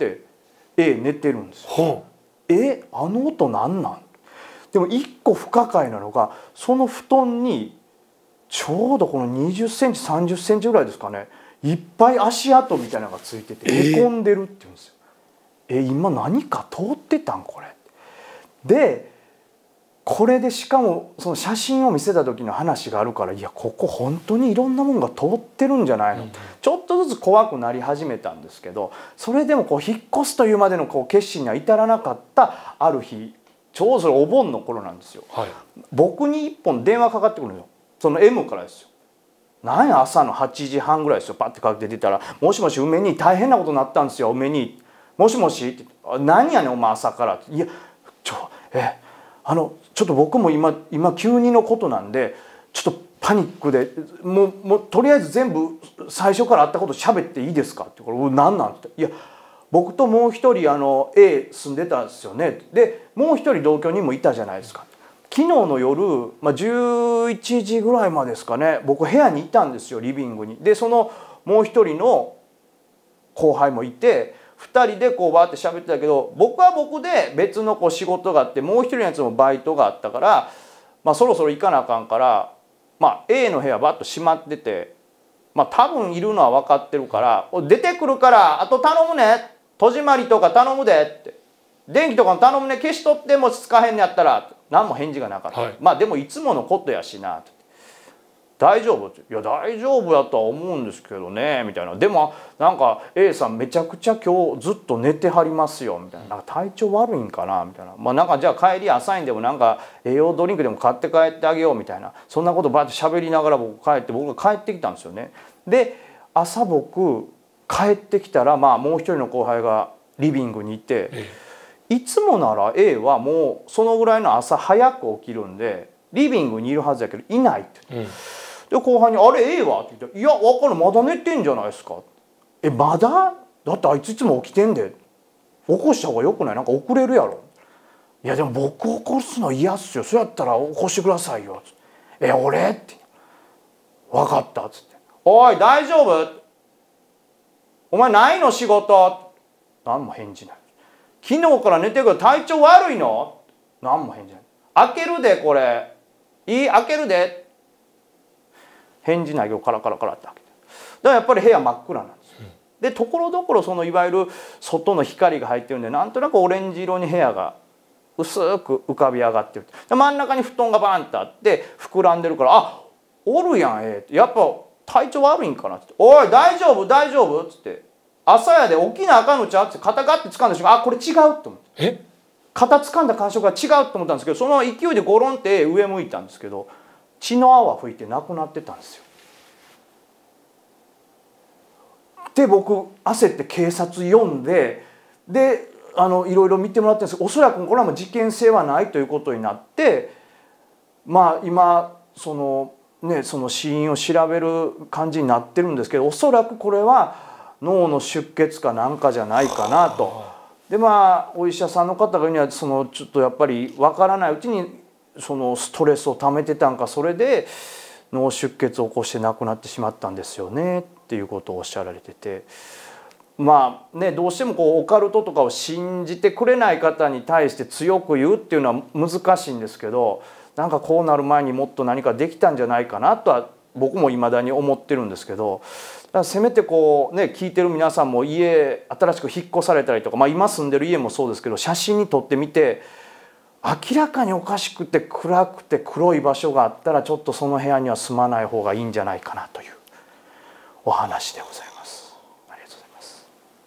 A 寝てるんですよ。あの音なんなん？でも一個不可解なのが、その布団にちょうどこの20センチ30センチぐらいですかね、いっぱい足跡みたいなのがついててへこんでるって言うんですよ。今何か通ってたんこれ。でこれでしかもその写真を見せた時の話があるから、いやここ本当にいろんなものが通ってるんじゃないの、ちょっとずつ怖くなり始めたんですけど、それでも引っ越すというまでの決心には至らなかったある日、ちょうどそれお盆の頃なんですよ、僕に一本電話かかってくるのよ、その M からですよ。なんや朝の8時半ぐらいですよ。パッてかけて出たら「もしもし梅に大変なことになったんですよ梅に。もしもし」って「何やねんお前朝から」って「いやちょっと僕も今急にのことなんでちょっとパニックでもうとりあえず全部最初からあったこと喋っていいですか」って「これ何なん?」って「いや僕ともう一人A 住んでたんですよね」でもう一人同居人もいたじゃないですか。昨日の夜、11時ぐらいまでですかね、僕部屋にいたんですよリビングに。でそのもう一人の後輩もいて2人でバーって喋ってたけど、僕は僕で別の仕事があって、もう一人のやつもバイトがあったから、そろそろ行かなあかんから、A の部屋バッと閉まってて、多分いるのは分かってるから「出てくるからあと頼むね、戸締まりとか頼むで」って「電気とかも頼むね、消しとって、もしつかへんのやったら」って。何も返事がなかった、でもいつものことやしなって「大丈夫?」って「いや大丈夫やとは思うんですけどね」みたいな「でもなんか A さんめちゃくちゃ今日ずっと寝てはりますよ」みたいな「なんか体調悪いんかな」みたいな「なんかじゃあ帰り朝にでもなんか栄養ドリンクでも買って帰ってあげよう」みたいな、そんなことバーって喋りながら僕が帰ってきたんですよね。で朝僕帰ってきたらもう一人の後輩がリビングにいて。いつもなら A はもうそのぐらいの朝早く起きるんでリビングにいるはずやけどいないって、で後輩に「あれ A は?」って言って「いや分かる、まだ寝てんじゃないですか」まだだってあいついつも起きてんで起こした方がよくない？なんか遅れるやろ」「いやでも僕起こすの嫌っすよ、そうやったら起こしてくださいよ」俺?」って「分かった」っつって「おい大丈夫？お前ないの仕事？」何も返事ない。昨日から寝てるけど体調悪いの？何も返事ない。開けるでこれ。いい？開けるで。返事ないけどカラカラカラって開けて。だからやっぱり部屋真っ暗なんですよ。でところどころそのいわゆる外の光が入ってるんで、なんとなくオレンジ色に部屋が薄く浮かび上がってる。で真ん中に布団がバンってあって膨らんでるから「あおるやんってやっぱ体調悪いんかな」って「おい大丈夫大丈夫?」っつって。朝やで起きなあかんのちゃうって肩ガッて掴んだ瞬間、これ違うと思って、肩掴んだ感触が違うと思ったんですけど、その勢いでゴロンって上向いたんですけど血の泡吹いてなくなってたんですよ。で僕焦って警察呼んでいろいろ見てもらってるんですけど、おそらくこれはもう事件性はないということになって、今その死因を調べる感じになってるんですけど、おそらくこれは脳の出血かなんかじゃないかなと。でお医者さんの方が言うにはちょっとやっぱり分からないうちにストレスをためてたんか、それで脳出血を起こして亡くなってしまったんですよねっていうことをおっしゃられてて、どうしてもオカルトとかを信じてくれない方に対して強く言うっていうのは難しいんですけど、なんかこうなる前にもっと何かできたんじゃないかなとは僕も未だに思ってるんですけど。せめて聞いてる皆さんも新しく引っ越されたりとか、今住んでる家もそうですけど写真に撮ってみて明らかにおかしくて暗くて黒い場所があったらちょっとその部屋には住まない方がいいんじゃないかなというお話でございます。ありがとうございます。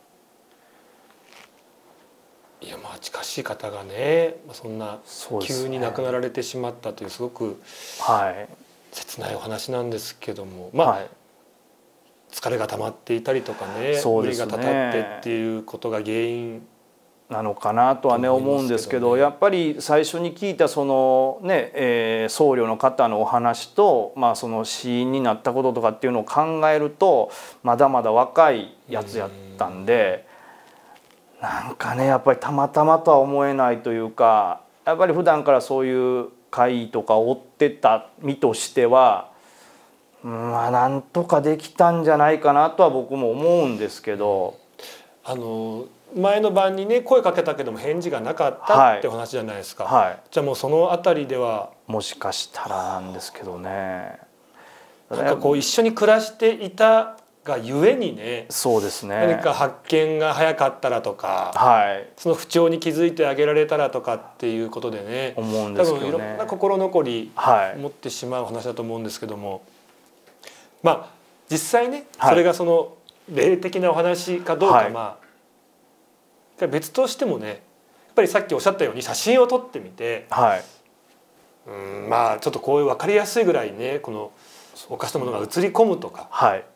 いや、まあ近しい方がね、そんな急に亡くなられてしまったというすごく切ないお話なんですけども、まあ疲れが溜まっていたりとかね、無理がたたってっていうことが原因なのかなとはね思うんですけど、やっぱり最初に聞いたそのね、僧侶の方のお話と、まあその死因になったこととかっていうのを考えるとまだまだ若いやつやったんで、なんかねやっぱりたまたまとは思えないというか、やっぱり普段からそういう会とか追ってた身としては、まあなんとかできたんじゃないかなとは僕も思うんですけど。 前の晩にね声かけたけども返事がなかったってお話じゃないですか、じゃあもうそのあたりではもしかしたらなんですけどね、 なんかこう一緒に暮らしていたがゆえにね、 そうですね、 何か発見が早かったらとか、その不調に気づいてあげられたらとかっていうことでね、 思うんですけどね、 多分いろんな心残り持ってしまう話だと思うんですけども、まあ実際ねそれがその霊的なお話かどうか、まあ別としてもね、やっぱりさっきおっしゃったように写真を撮ってみて、まあちょっとこういう分かりやすいぐらいね、この犯したものが映り込むとか、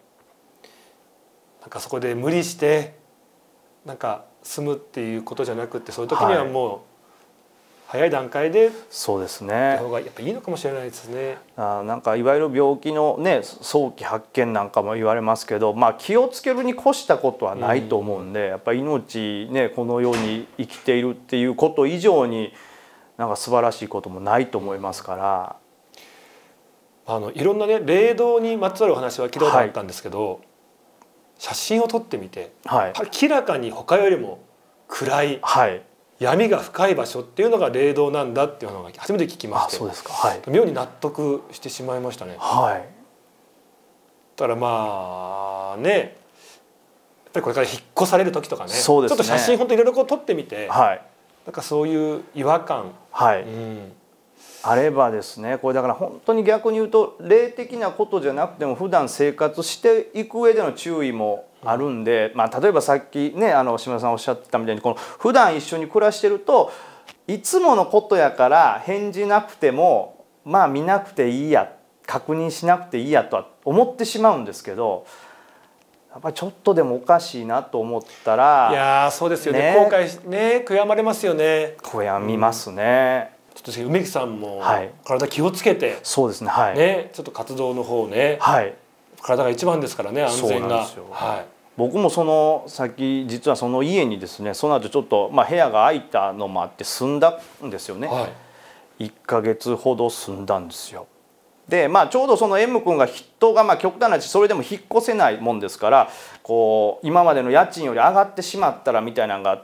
なんかそこで無理してなんか済むっていうことじゃなくって、そういう時にはもう早い段階でそうですね方がやっぱいいのかもしれないですね。 なんかいわゆる病気のね早期発見なんかも言われますけど、まあ気をつけるに越したことはないと思うんで、やっぱり命ねこの世に生きているっていうこと以上になんか素晴らしいこともないと思いますから、 いろんなね霊道にまつわるお話は聞いたことあったんですけど、写真を撮ってみて、明らかに他よりも暗い、闇が深い場所っていうのが霊道なんだっていうのが初めて聞きまして、妙に納得してしまいましたね。だからまあね、やっぱりこれから引っ越される時とかね、ちょっと写真本当いろいろこう撮ってみて、なんかそういう違和感、 あればですね、これだから本当に逆に言うと霊的なことじゃなくても普段生活していく上での注意もあるんで、まあ例えばさっきね島田さんおっしゃってたみたいに、この普段一緒に暮らしてるといつものことやから返事なくてもまあ見なくていいや、確認しなくていいやとは思ってしまうんですけど、やっぱりちょっとでもおかしいなと思ったら、 いやそうですよね、後悔ね悔やまれますよね。 悔やみますね。 ちょっと梅木さんも体気をつけて、 そうですね、 ちょっと活動の方ね、体が一番ですからね、安全が。 僕もその先実はその家にですね、その後ちょっと部屋が空いたのもあって住んだんですよね。1ヶ月ほど住んだんですよ。でちょうどその M 君が人が極端な話それでも引っ越せないもんですから、こう今までの家賃より上がってしまったらみたいなのがあって、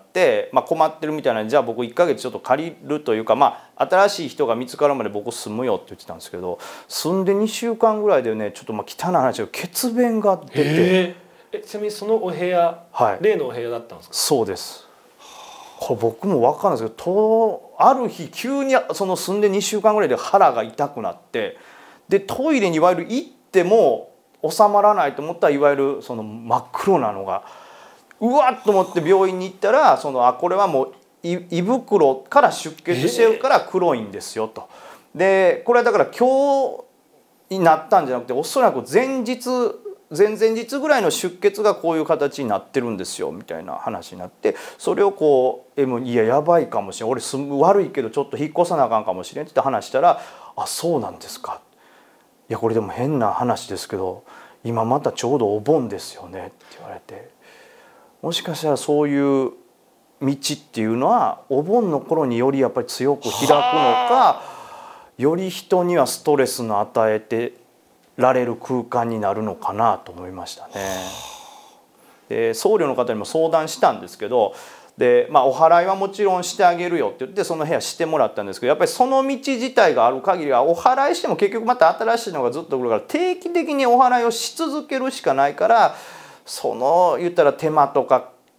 困ってるみたいなので、じゃあ僕1ヶ月ちょっと借りるというか、新しい人が見つかるまで僕住むよって言ってたんですけど、住んで2週間ぐらいでね、ちょっと汚い話が血便が出て、 ちなみにそのお部屋、例のお部屋だったんですか？ そうです。これ僕も分かるんですけど、ある日急にその住んで2週間ぐらいで腹が痛くなって、でトイレにいわゆる行っても収まらないと思ったら、いわゆるその真っ黒なのがうわっと思って病院に行ったら、これはもう胃袋から出血してるから黒いんですよと。でこれはだから今日になったんじゃなくて、おそらく前々日ぐらいの出血がこういう形になってるんですよみたいな話になって、それをこういややばいかもしれん、俺悪いけどちょっと引っ越さなあかんかもしれんって話したら、あそうなんですか、いやこれでも変な話ですけど今またちょうどお盆ですよねって言われて、もしかしたらそういう道っていうのはお盆の頃によりやっぱり強く開くのか、より人にはストレスの与えてられる空間になるのかなと思いましたね。で僧侶の方にも相談したんですけど、でお祓いはもちろんしてあげるよって言ってその部屋してもらったんですけど、やっぱりその道自体がある限りはお祓いしても結局また新しいのがずっと来るから、定期的にお祓いをし続けるしかないから、その言ったら手間とか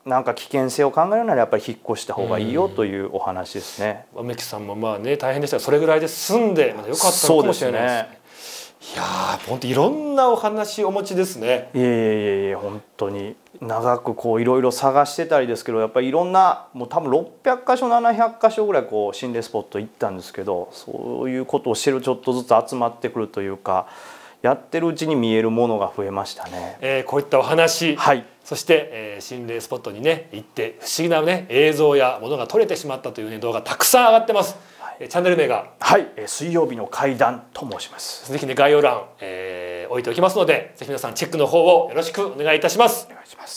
なんか危険性を考えるならやっぱり引っ越した方がいいよというお話ですね。 梅木さんもまあね大変でしたがそれぐらいで済んでまだ良かったのかもしれないですね。いやー本当いろんなお話お持ちですね。 いえいえいえ本当に長くこういろいろ探してたりですけどやっぱりいろんなもう多分600箇所700箇所ぐらいこう心霊スポット行ったんですけどそういうことをしてるちょっとずつ集まってくるというかやってるうちに見えるものが増えましたね。 こういったお話、 はい、 そして、心霊スポットにね行って不思議なね映像やものが撮れてしまったというね動画たくさん上がってます。チャンネル名がはい水曜日の怪談と申します。 ぜひね概要欄、置いておきますのでぜひ皆さんチェックの方をよろしくお願いいたします。 お願いします。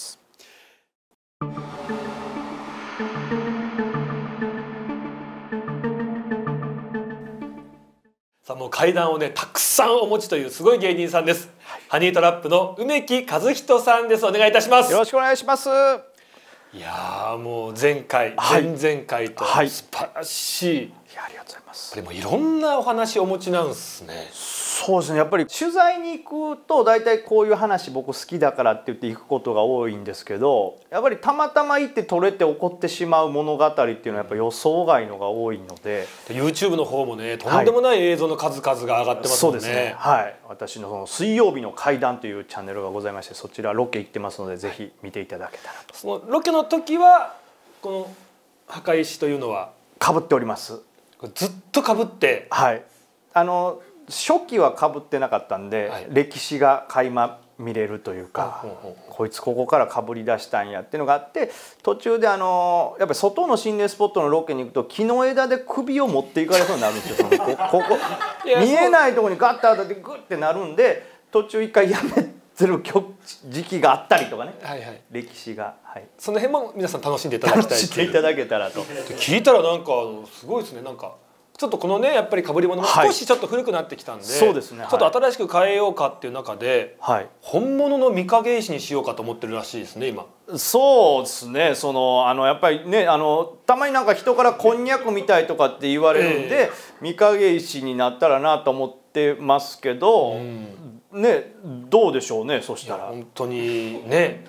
さあもう怪談をねたくさんお持ちというすごい芸人さんです、ハニートラップの梅木和人さんです。お願いいたします。 よろしくお願いします。 いやもう前回、前々回と素晴らしい、 いやありがとうございます。 でもいろんなお話お持ちなんですね。 そうですねやっぱり取材に行くと大体こういう話僕好きだからって言って行くことが多いんですけどやっぱりたまたま行って撮れて起こってしまう物語っていうのはやっぱ予想外のが多いので YouTube の方もねとんでもない映像の数々が上がってますもんね。 そうですね、はい、私のその水曜日の怪談というチャンネルがございましてそちらロケ行ってますのでぜひ見ていただけたらと。 そのロケの時はこの墓石というのは被っております。 ずっと被って、 はい、初期は被ってなかったんで、歴史が垣間見れるというか、こいつここからかぶり出したんやっていうのがあって途中でやっぱり外の心霊スポットのロケに行くと木の枝で首を持っていかれそうになるんですよ。ここ見えないところにガッと当たってグッてなるんで途中一回やめてる時期があったりとかね、歴史が、 その辺も皆さん楽しんでいただきたい楽しんでいただけたらと。 聞いたらなんかすごいですね。なんかちょっとこのねやっぱり被り物も少しちょっと古くなってきたんで、 そうですね、 ちょっと新しく変えようかっていう中で、本物の御影石にしようかと思ってるらしいですね今。 そうですねやっぱりねたまになんか人からこんにゃくみたいとかって言われるんで、御影石になったらなと思ってますけど、ねどうでしょうねそしたら。 本当にね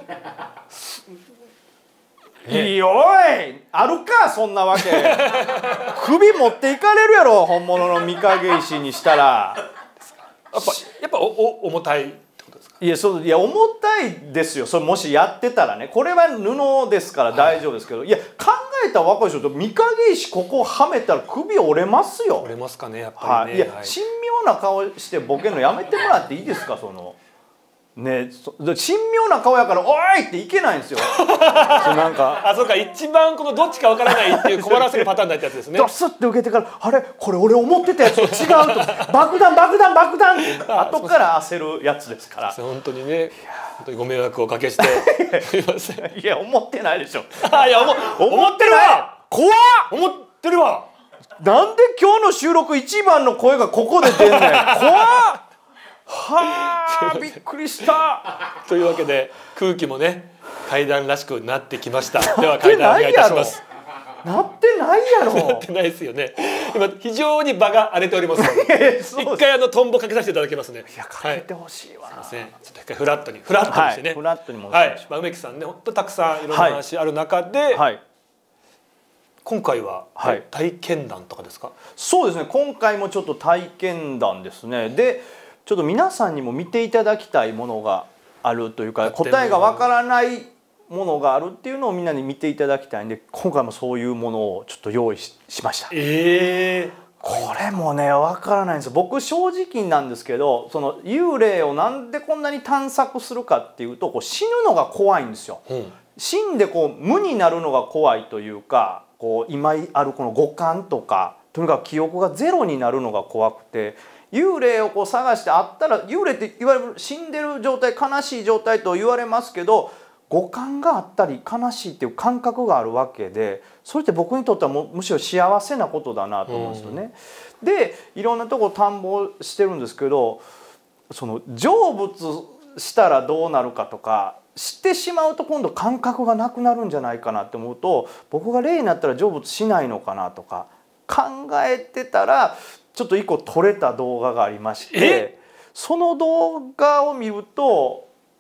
いいおいあるかそんなわけ首持っていかれるやろ本物の御影石にしたら。 やっぱ重たいってことですか。 いや重たいですよそれもしやってたらね。これは布ですから大丈夫ですけど、いや考えたら分かるでしょ。御影石ここはめたら首折れますよ。 折れますかねやっぱりね。 いや神妙な顔してボケるのやめてもらっていいですかね、神妙な顔やから「おい!」っていけないんですよ。なんかそうか一番このどっちかわからないっていう困らせるパターンだったやつですね。 ドスッて受けてから「あれこれ俺思ってたやつと違う」と「爆弾爆弾爆弾」って後から焦るやつですから。 本当にね本当にご迷惑をおかけしてすいません。 いや思ってないでしょ。 いや思ってるわ。怖っ思ってるわ。 なんで今日の収録一番の声がここで出んねん。怖っはあびっくりしたというわけで空気もね怪談らしくなってきました。では怪談お願いいたします。 なってないやろ。 なってないですよね。今非常に場が荒れておりますので一回トンボかけさせていただけますね。 いやかけてほしいわ。 すいませんちょっと一回フラットにしてね。 フラットに戻しましょう。梅木さんね本当たくさんいろんな話ある中で、今回は体験談とかですか。 そうですね今回もちょっと体験談ですね。でちょっと皆さんにも見ていただきたいものがあるというか答えがわからないものがあるっていうのをみんなに見ていただきたいんで今回もそういうものをちょっと用意しました。これもねわからないんですよ。僕正直なんですけど幽霊をなんでこんなに探索するかっていうと死ぬのが怖いんですよ。死んで無になるのが怖いというか今あるこの五感とかとにかく記憶がゼロになるのが怖くて。幽霊を探してあったら幽霊っていわゆる死んでる状態悲しい状態と言われますけど五感があったり悲しいっていう感覚があるわけでそれって僕にとってはむしろ幸せなことだなと思うんですよね。でいろんなとこ探訪してるんですけど成仏したらどうなるかとかしてしまうと今度感覚がなくなるんじゃないかなって思うと僕が霊になったら成仏しないのかなとか考えてたらちょっと一個撮れた動画がありましてその動画を見ると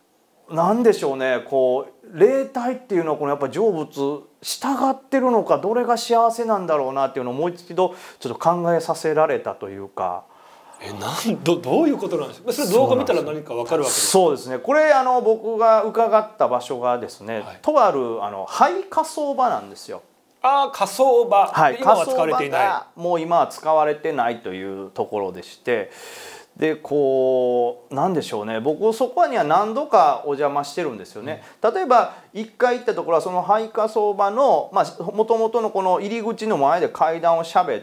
なんでしょうね、こう霊体っていうのはこのやっぱ成仏従ってるのか、どれが幸せなんだろうなっていうのをもう一度ちょっと考えさせられたというか。 どういうことなんですか。それ動画見たら何か分かるわけですか。 そうですね、これ僕が伺った場所がですね、はい、とある廃火葬場なんですよ。 火葬場、はい、今は使われていない。 もう今は使われてないというところでして、でこうなんでしょうね、僕そこには何度かお邪魔してるんですよね。例えば1回行ったところはその廃火葬場のもともとのこの入り口の前で階段をしゃべって、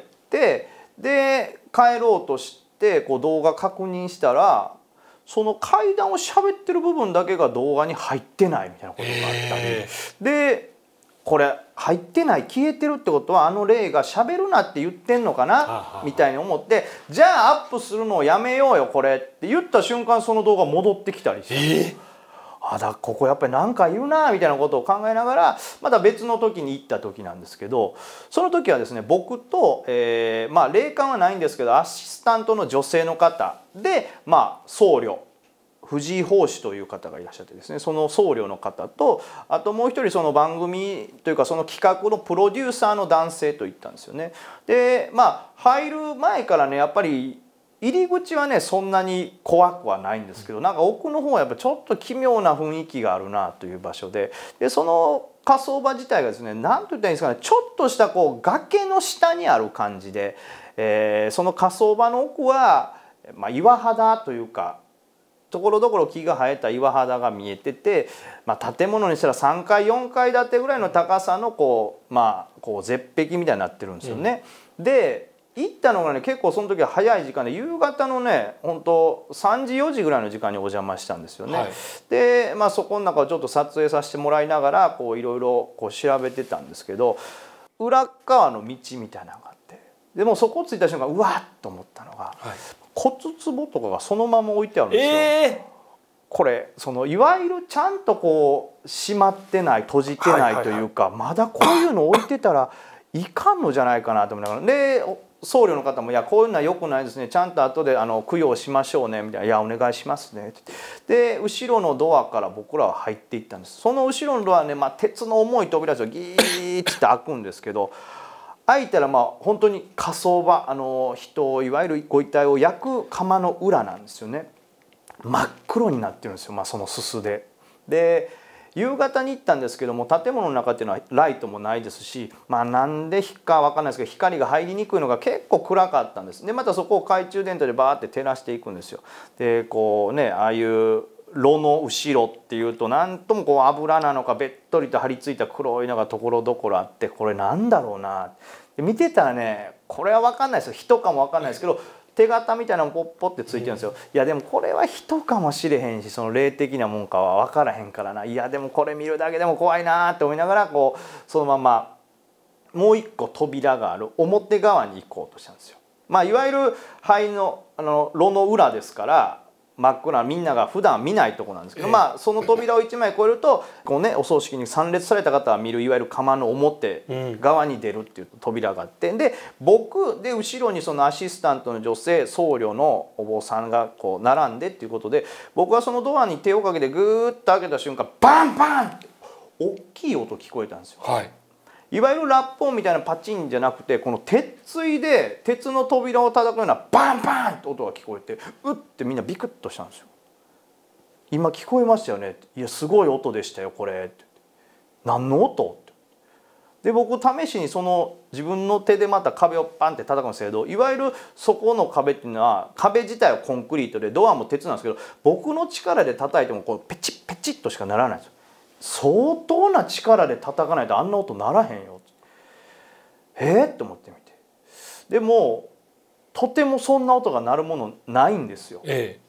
で帰ろうとしてこう動画確認したら、その階段をしゃべってる部分だけが動画に入ってないみたいなことがあったり、でこれ入ってない、消えてるってことは霊がしゃべるなって言ってんのかなみたいに思って、じゃあアップするのをやめようよこれって言った瞬間、その動画戻ってきたりして、ここやっぱり何か言うなみたいなことを考えながら、また別の時に行った時なんですけど、その時はですね、僕と、霊感はないんですけどアシスタントの女性の方で、僧侶藤井法師という方がいらっしゃってですね、その僧侶の方と、あともう一人その番組というかその企画のプロデューサーの男性といったんですよね。で入る前からね、やっぱり入り口はねそんなに怖くはないんですけど、なんか奥の方はやっぱちょっと奇妙な雰囲気があるなという場所で、その火葬場自体がですね、何と言ったらいいんですかね、ちょっとしたこう崖の下にある感じで、その火葬場の奥は、岩肌というかところどころ木が生えた岩肌が見えてて、建物にしたら3階4階建てぐらいの高さのこう絶壁みたいになってるんですよね。で行ったのがね、結構その時は早い時間で、夕方のね本当3時4時ぐらいの時間にお邪魔したんですよね。はい、でそこの中をちょっと撮影させてもらいながらいろいろ調べてたんですけど、裏側の道みたいなのがあって、でもそこ着いた瞬間うわっと思ったのが、はい、骨壺とかがそのまま置いてあるんですよ。これいわゆるちゃんと閉まってない、閉じてないというか、まだこういうの置いてたらいかんのじゃないかなと思いながら、で僧侶の方も「いやこういうのは良くないですね、ちゃんと後で供養しましょうね」みたいな「いやお願いしますね」ってで後ろのドアから僕らは入っていったんです。その後ろのドアはね、鉄の重い扉ですよ、ギーッて開くんですけど、開いたら本当に火葬場、人をいわゆるご遺体を焼く窯の裏なんですよね。真っ黒になってるんですよ、そのすすで。で夕方に行ったんですけども、建物の中っていうのはライトもないですし、なんでか分かんないですけど光が入りにくいのが結構暗かったんです。でまたそこを懐中電灯でバーって照らしていくんですよ。でああいう炉の後ろっていうと何とも油なのかべっとりと張り付いた黒いのがところどころあって、これなんだろうなで見てたらね、これは分かんないですよ、人かも分かんないですけど手形みたいなのポッポってついてるんですよ。いやでもこれは人かもしれへんし、その霊的なもんかは分からへんからな、いやでもこれ見るだけでも怖いなって思いながらそのままもう一個扉がある表側に行こうとしたんですよ。いわゆる灰の炉の裏ですから真っ暗な、みんなが普段見ないとこなんですけど、その扉を1枚越えるとお葬式に参列された方が見るいわゆる窯の表側に出るっていう扉があって、で僕で後ろにそのアシスタントの女性僧侶のお坊さんが並んでっていうことで、僕はそのドアに手をかけてグーッと開けた瞬間バンバンって大きい音聞こえたんですよ。いわゆるラップ音みたいなパチンじゃなくて、この鉄槌で鉄の扉を叩くようなバンバンって音が聞こえて、うってみんなビクッとしたんですよ。今聞こえましたよね。いやすごい音でしたよこれって。何の音って。で僕試しに自分の手でまた壁をパンって叩くんですけど、いわゆるそこの壁っていうのは壁自体はコンクリートでドアも鉄なんですけど、僕の力で叩いてもペチッペチッとしかならないんですよ。相当な力で叩かないとあんな音ならへんよって思ってみて、でもとてもそんな音が鳴るものないんですよ。って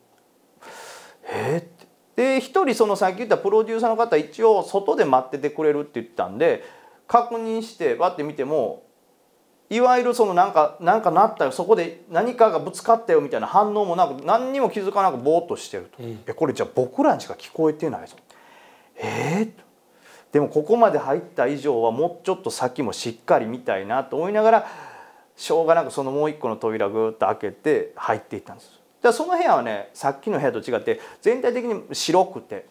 で一人さっき言ったプロデューサーの方一応外で待っててくれるって言ったんで確認してバッて見ても、いわゆるなんか鳴ったよ、そこで何かがぶつかったよみたいな反応もなく、何にも気づかなくぼーっとしてると、これじゃあ僕らにしか聞こえてないぞ。でもここまで入った以上はもうちょっと先もしっかり見たいなと思いながら、しょうがなくそのもう一個の扉ぐーっと開けて入っていったんです。その部屋はね、さっきの部屋と違って全体的に白くて、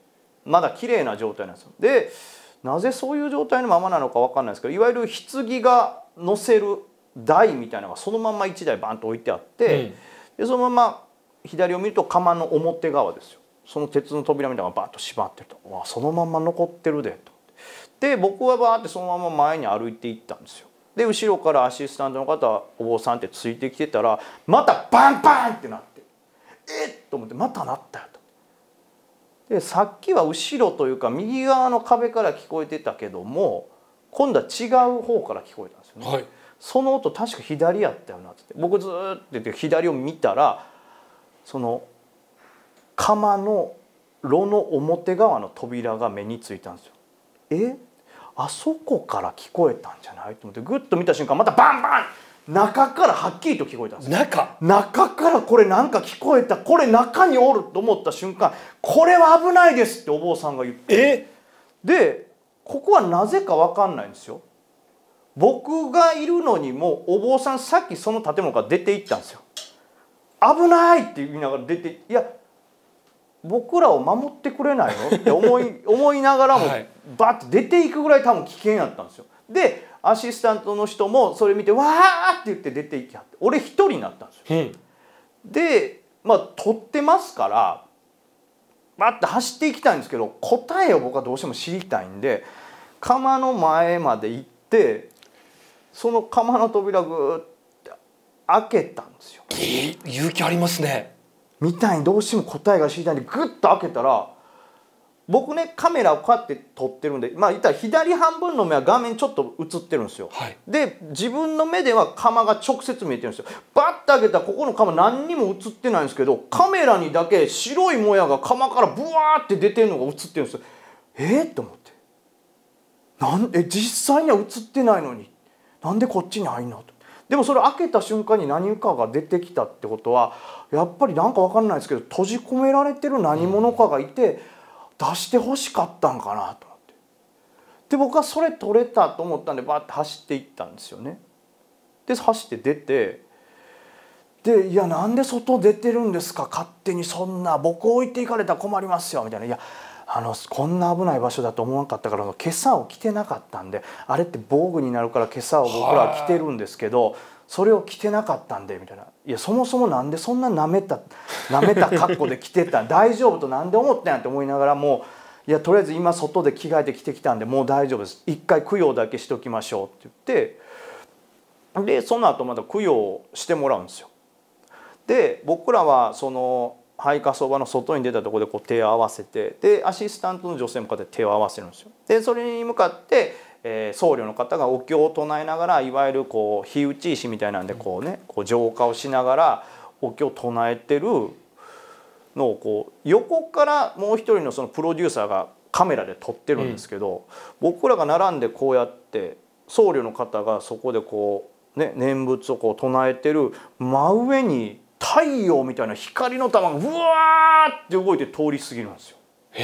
まだ綺麗な状態なんですよ。でなぜそういう状態のままなのか分かんないですけど、いわゆる棺が乗せる台みたいなのがそのまま1台バンと置いてあって、でそのまま左を見ると窯の表側ですよ。その鉄の扉みたいなのがバンと閉まってると、わそのまま残ってるでと。で僕はバーってそのまま前に歩いていったんですよ。で後ろからアシスタントの方お坊さんってついてきてたらまたバンバンってなって、と思ってまたなったよと。でさっきは後ろというか右側の壁から聞こえてたけども今度は違う方から聞こえたんですよね。 はい、 その音確か左やったよなって。僕ずーっと言って左を見たらその窯の炉の表側の扉が目についたんですよ。あそこから聞こえたんじゃないと思ってグッと見た瞬間またバンバン中からはっきりと聞こえたんですよ。中からこれなんか聞こえた、これ中におると思った瞬間これは危ないですってお坊さんが言って、でここはなぜか分かんないんですよ。僕がいるのにもお坊さんさっきその建物から出て行ったんですよ。危ないって言いながら出て、いや僕らを守ってくれないのって思いながらもバッと出ていくぐらい多分危険やったんですよ。でアシスタントの人もそれ見てわーって言って出ていきはって、俺一人になったんですよ。で撮ってますからバッて走っていきたいんですけど答えを僕はどうしても知りたいんで窯の前まで行ってその窯の扉ぐーって開けたんですよ。 勇気ありますね。 みたいにどうしても答えが知りたいんでグッと開けたら僕ねカメラをこうやって撮ってるんで言ったら左半分の目は画面ちょっと映ってるんですよ。で自分の目では窯が直接見えてるんですよ。バッて開けたらここの窯何にも映ってないんですけどカメラにだけ白いもやが窯からブワーって出てるのが映ってるんですよ。と思って実際には映ってないのになんでこっちに入んのと。でもそれ開けた瞬間に何かが出てきたってことはやっぱりなんか分かんないですけど閉じ込められてる何者かがいて出してほしかったんかなと思って、で僕はそれ取れたと思ったんでバーッて走っていったんですよね。で走って出てで「いやなんで外出てるんですか勝手にそんな僕置いていかれたら困りますよ」みたいな「いやこんな危ない場所だと思わなかったから今朝を着てなかったんであれって防具になるから今朝を僕らは着てるんですけどそれを着てなかったんで」みたいな「いやそもそもなんでそんななめた格好で着てたん大丈夫となんで思ったんや」って思いながらも「いやとりあえず今外で着替えて着てきたんでもう大丈夫です一回供養だけしときましょう」って言ってでその後また供養をしてもらうんですよ。で僕らはその配下そばの外に出たところでこう手を合わせてでアシスタントの女性もこうやって手を合わせるんですよ。でそれに向かって僧侶の方がお経を唱えながらいわゆるこう火打ち石みたいなんでこうねこう浄化をしながらお経を唱えてるのをこう横からもう一人のそのプロデューサーがカメラで撮ってるんですけど、僕らが並んでこうやって僧侶の方がそこでこうね念仏をこう唱えてる真上に太陽みたいな光の玉がうわーって動いて通り過ぎるんですよ。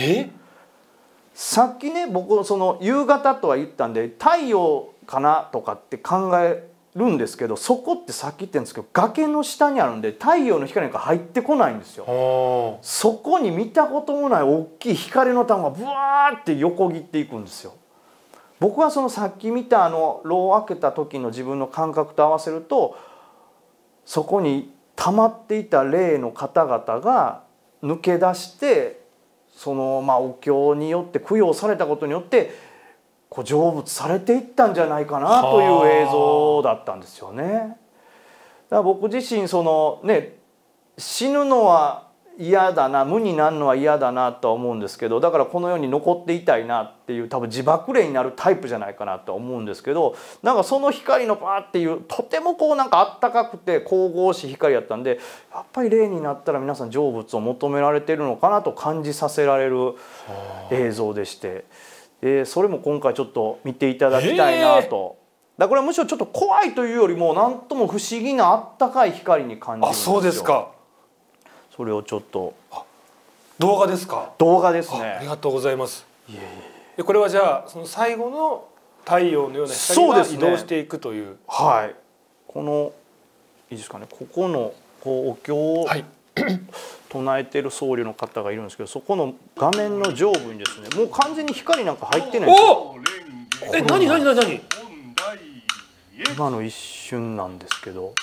さっきね僕その夕方とは言ったんで太陽かなとかって考えるんですけどそこってさっき言ってるんですけど崖の下にあるんで太陽の光なんか入ってこないんですよ。そこに見たこともない大きい光の玉がブワーって横切っていくんですよ。僕はそのさっき見た炉を開けた時の自分の感覚と合わせるとそこに溜まっていた霊の方々が抜け出してそのお経によって供養されたことによってこう成仏されていったんじゃないかなという映像だったんですよね。だから僕自身そのね死ぬのは嫌だな無になるのは嫌だなとは思うんですけどだからこの世に残っていたいなっていう多分自爆霊になるタイプじゃないかなとは思うんですけどなんかその光のパーっていうとてもこうなんかあったかくて神々しい光やったんでやっぱり霊になったら皆さん成仏を求められてるのかなと感じさせられる映像でしてそれも今回ちょっと見ていただきたいなと。だからこれはむしろちょっと怖いというよりも何とも不思議なあったかい光に感じるんですよ。 そうですか。 それをちょっと動画ですか。 動画ですね。 ありがとうございます。これはじゃあその最後の太陽のような光が移動していくという。 はい。このいいですかね。ここのこうお経を唱えてる僧侶の方がいるんですけど、そこの画面の上部にですね、もう完全に光なんか入ってないんですよ。 おえ、何今の一瞬なんですけど、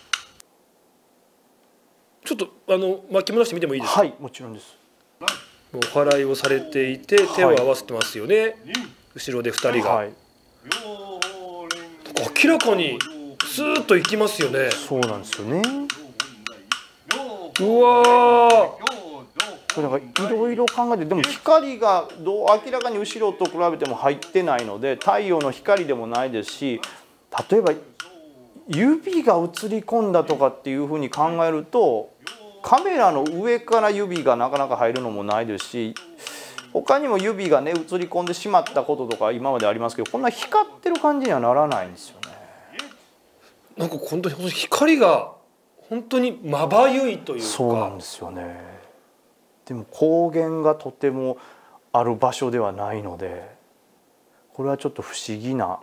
ちょっと巻き戻してみてもいいですか。 はい、もちろんです。 もうお祓いをされていて手を合わせてますよね、後ろで2人が、 はい、 明らかにスーッといきますよね。 そうなんですよね。 うわこれなんかいろいろ考えて、でも光が明らかに後ろと比べても入ってないので、太陽の光でもないですし、例えば指が映り込んだとかっていうふうに考えると、カメラの上から指がなかなか入るのもないですし、他にも指がね映り込んでしまったこととか今までありますけど、こんな光ってる感じにはならないんですよね。 なんか本当に光が本当にまばゆいというか。 そうなんですよね。でも光源がとてもある場所ではないので、これはちょっと不思議な。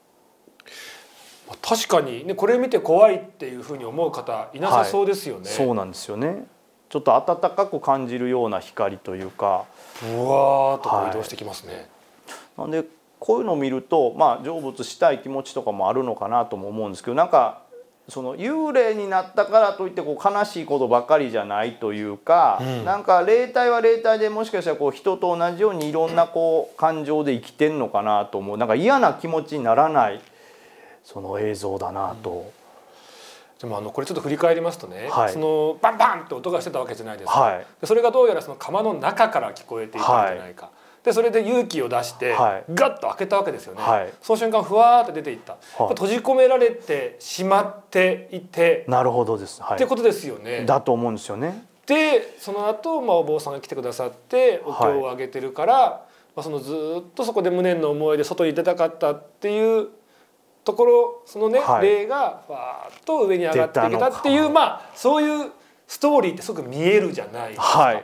確かにね、これ見て怖いっていうふうに思う方いなさそうですよね。 そうなんですよね。ちょっと暖かく感じるような光というか、 ぶわーっとこう移動してきますね。 なんでこういうのを見ると、成仏したい気持ちとかもあるのかなとも思うんですけど、なんかその幽霊になったからといって悲しいことばかりじゃないというか、なんか霊体は霊体でもしかしたら人と同じようにいろんな感情で生きてんのかなと思う。なんか嫌な気持ちにならないその映像だなと。 でもこれちょっと振り返りますとね、 はいそのバンバンって音がしてたわけじゃないですか、 はい、 でそれがどうやらその釜の中から聞こえていたんじゃないか、でそれで勇気を出してガッと開けたわけですよね、 はい、 その瞬間ふわーって出ていった、 はい、 閉じ込められてしまっていて、 なるほどです、 ってことですよね。 だと思うんですよね。 でその後、お坊さんが来てくださってお経をあげてるから、そのずっとそこで無念の思いで外に出たかったっていうところ、そのね、霊がファーッと上に上がっていけたっていう、そういうストーリーってすごく見えるじゃないですか。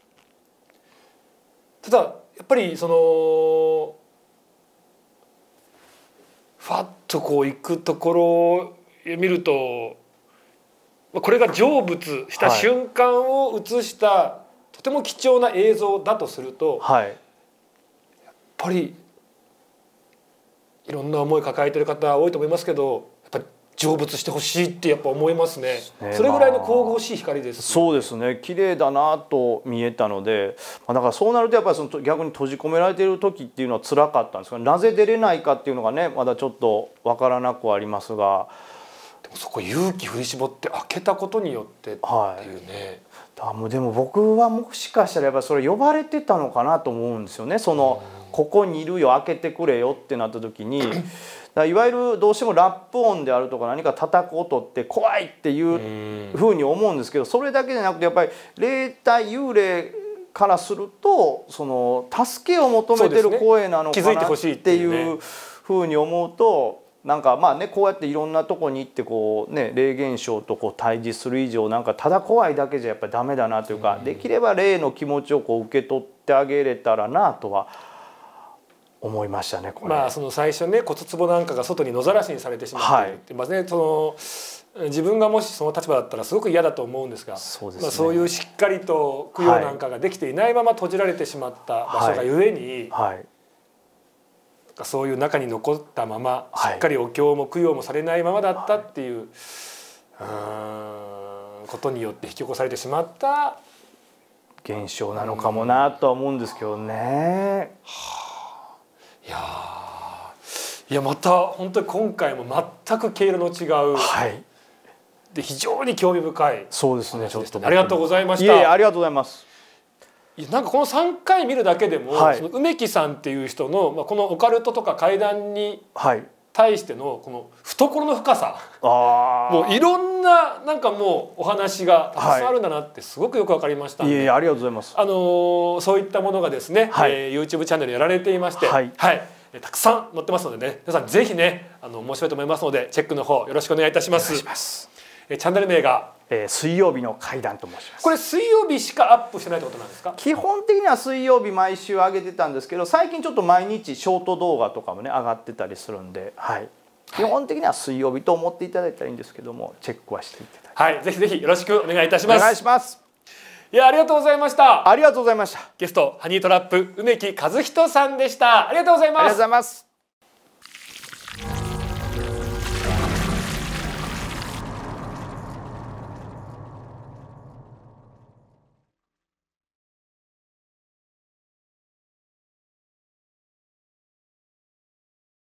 ただやっぱりそのファッと行くところを見ると、これが成仏した瞬間を映したとても貴重な映像だとすると、やっぱりいろんな思い抱えてる方多いと思いますけど、やっぱり成仏してほしいってやっぱ思いますね。それぐらいの神々しい光です、ね。 そうですね。綺麗だなと見えたので、だからそうなるとやっぱりその逆に閉じ込められている時っていうのは辛かったんですが、なぜ出れないかっていうのがね、まだちょっとわからなくはありますが、 でもそこ勇気振り絞って開けたことによってっていうね。 でも僕はもしかしたらやっぱりそれ呼ばれてたのかなと思うんですよね。そのここにいるよ、開けてくれよってなった時にいわゆるどうしてもラップ音であるとか何か叩く音って怖いっていうふうに思うんですけど、それだけじゃなくてやっぱり霊体幽霊からするとその助けを求めてる声なのかなっていうふうに思うと、なんかこうやっていろんなとこに行って霊現象と対峙する以上、なんかただ怖いだけじゃやっぱりダメだなというか、できれば霊の気持ちを受け取ってあげれたらなとは思いましたね。これその最初ね、骨壺なんかが外に野ざらしにされてしまっているって、その自分がもしその立場だったらすごく嫌だと思うんですが、そういうしっかりと供養なんかができていないまま閉じられてしまった場所がゆえに、そういう中に残ったまましっかりお経も供養もされないままだったっていうことによって引き起こされてしまった現象なのかもなとは思うんですけどね。 いやまた本当に今回も全く毛色の違う、で非常に興味深い。 そうですね。ちょっとありがとうございました。 ありがとうございます。 なんかこの3回見るだけでも、その梅木さんっていう人の、このオカルトとか怪談に対してのこの懐の深さ、もういろんななんかもうお話がたくさんあるんだなってすごくよく分かりました。 ありがとうございます。 そういったものがですね、YouTube チャンネルやられていまして、たくさん載ってますのでね、皆さんぜひね面白いと思いますのでチェックの方よろしくお願いいたします。チャンネル名が水曜日の怪談と申します。 これ水曜日しかアップしてないってことなんですか？ 基本的には水曜日毎週上げてたんですけど、最近ちょっと毎日ショート動画とかもね上がってたりするんで、 基本的には水曜日と思っていただいたらいいんですけども、チェックはしていただいて、 はい、ぜひぜひよろしくお願いいたします。 お願いします。 いや、ありがとうございました。 ありがとうございました。 ゲストハニートラップ梅木和人さんでした。ありがとうございます。 ありがとうございます。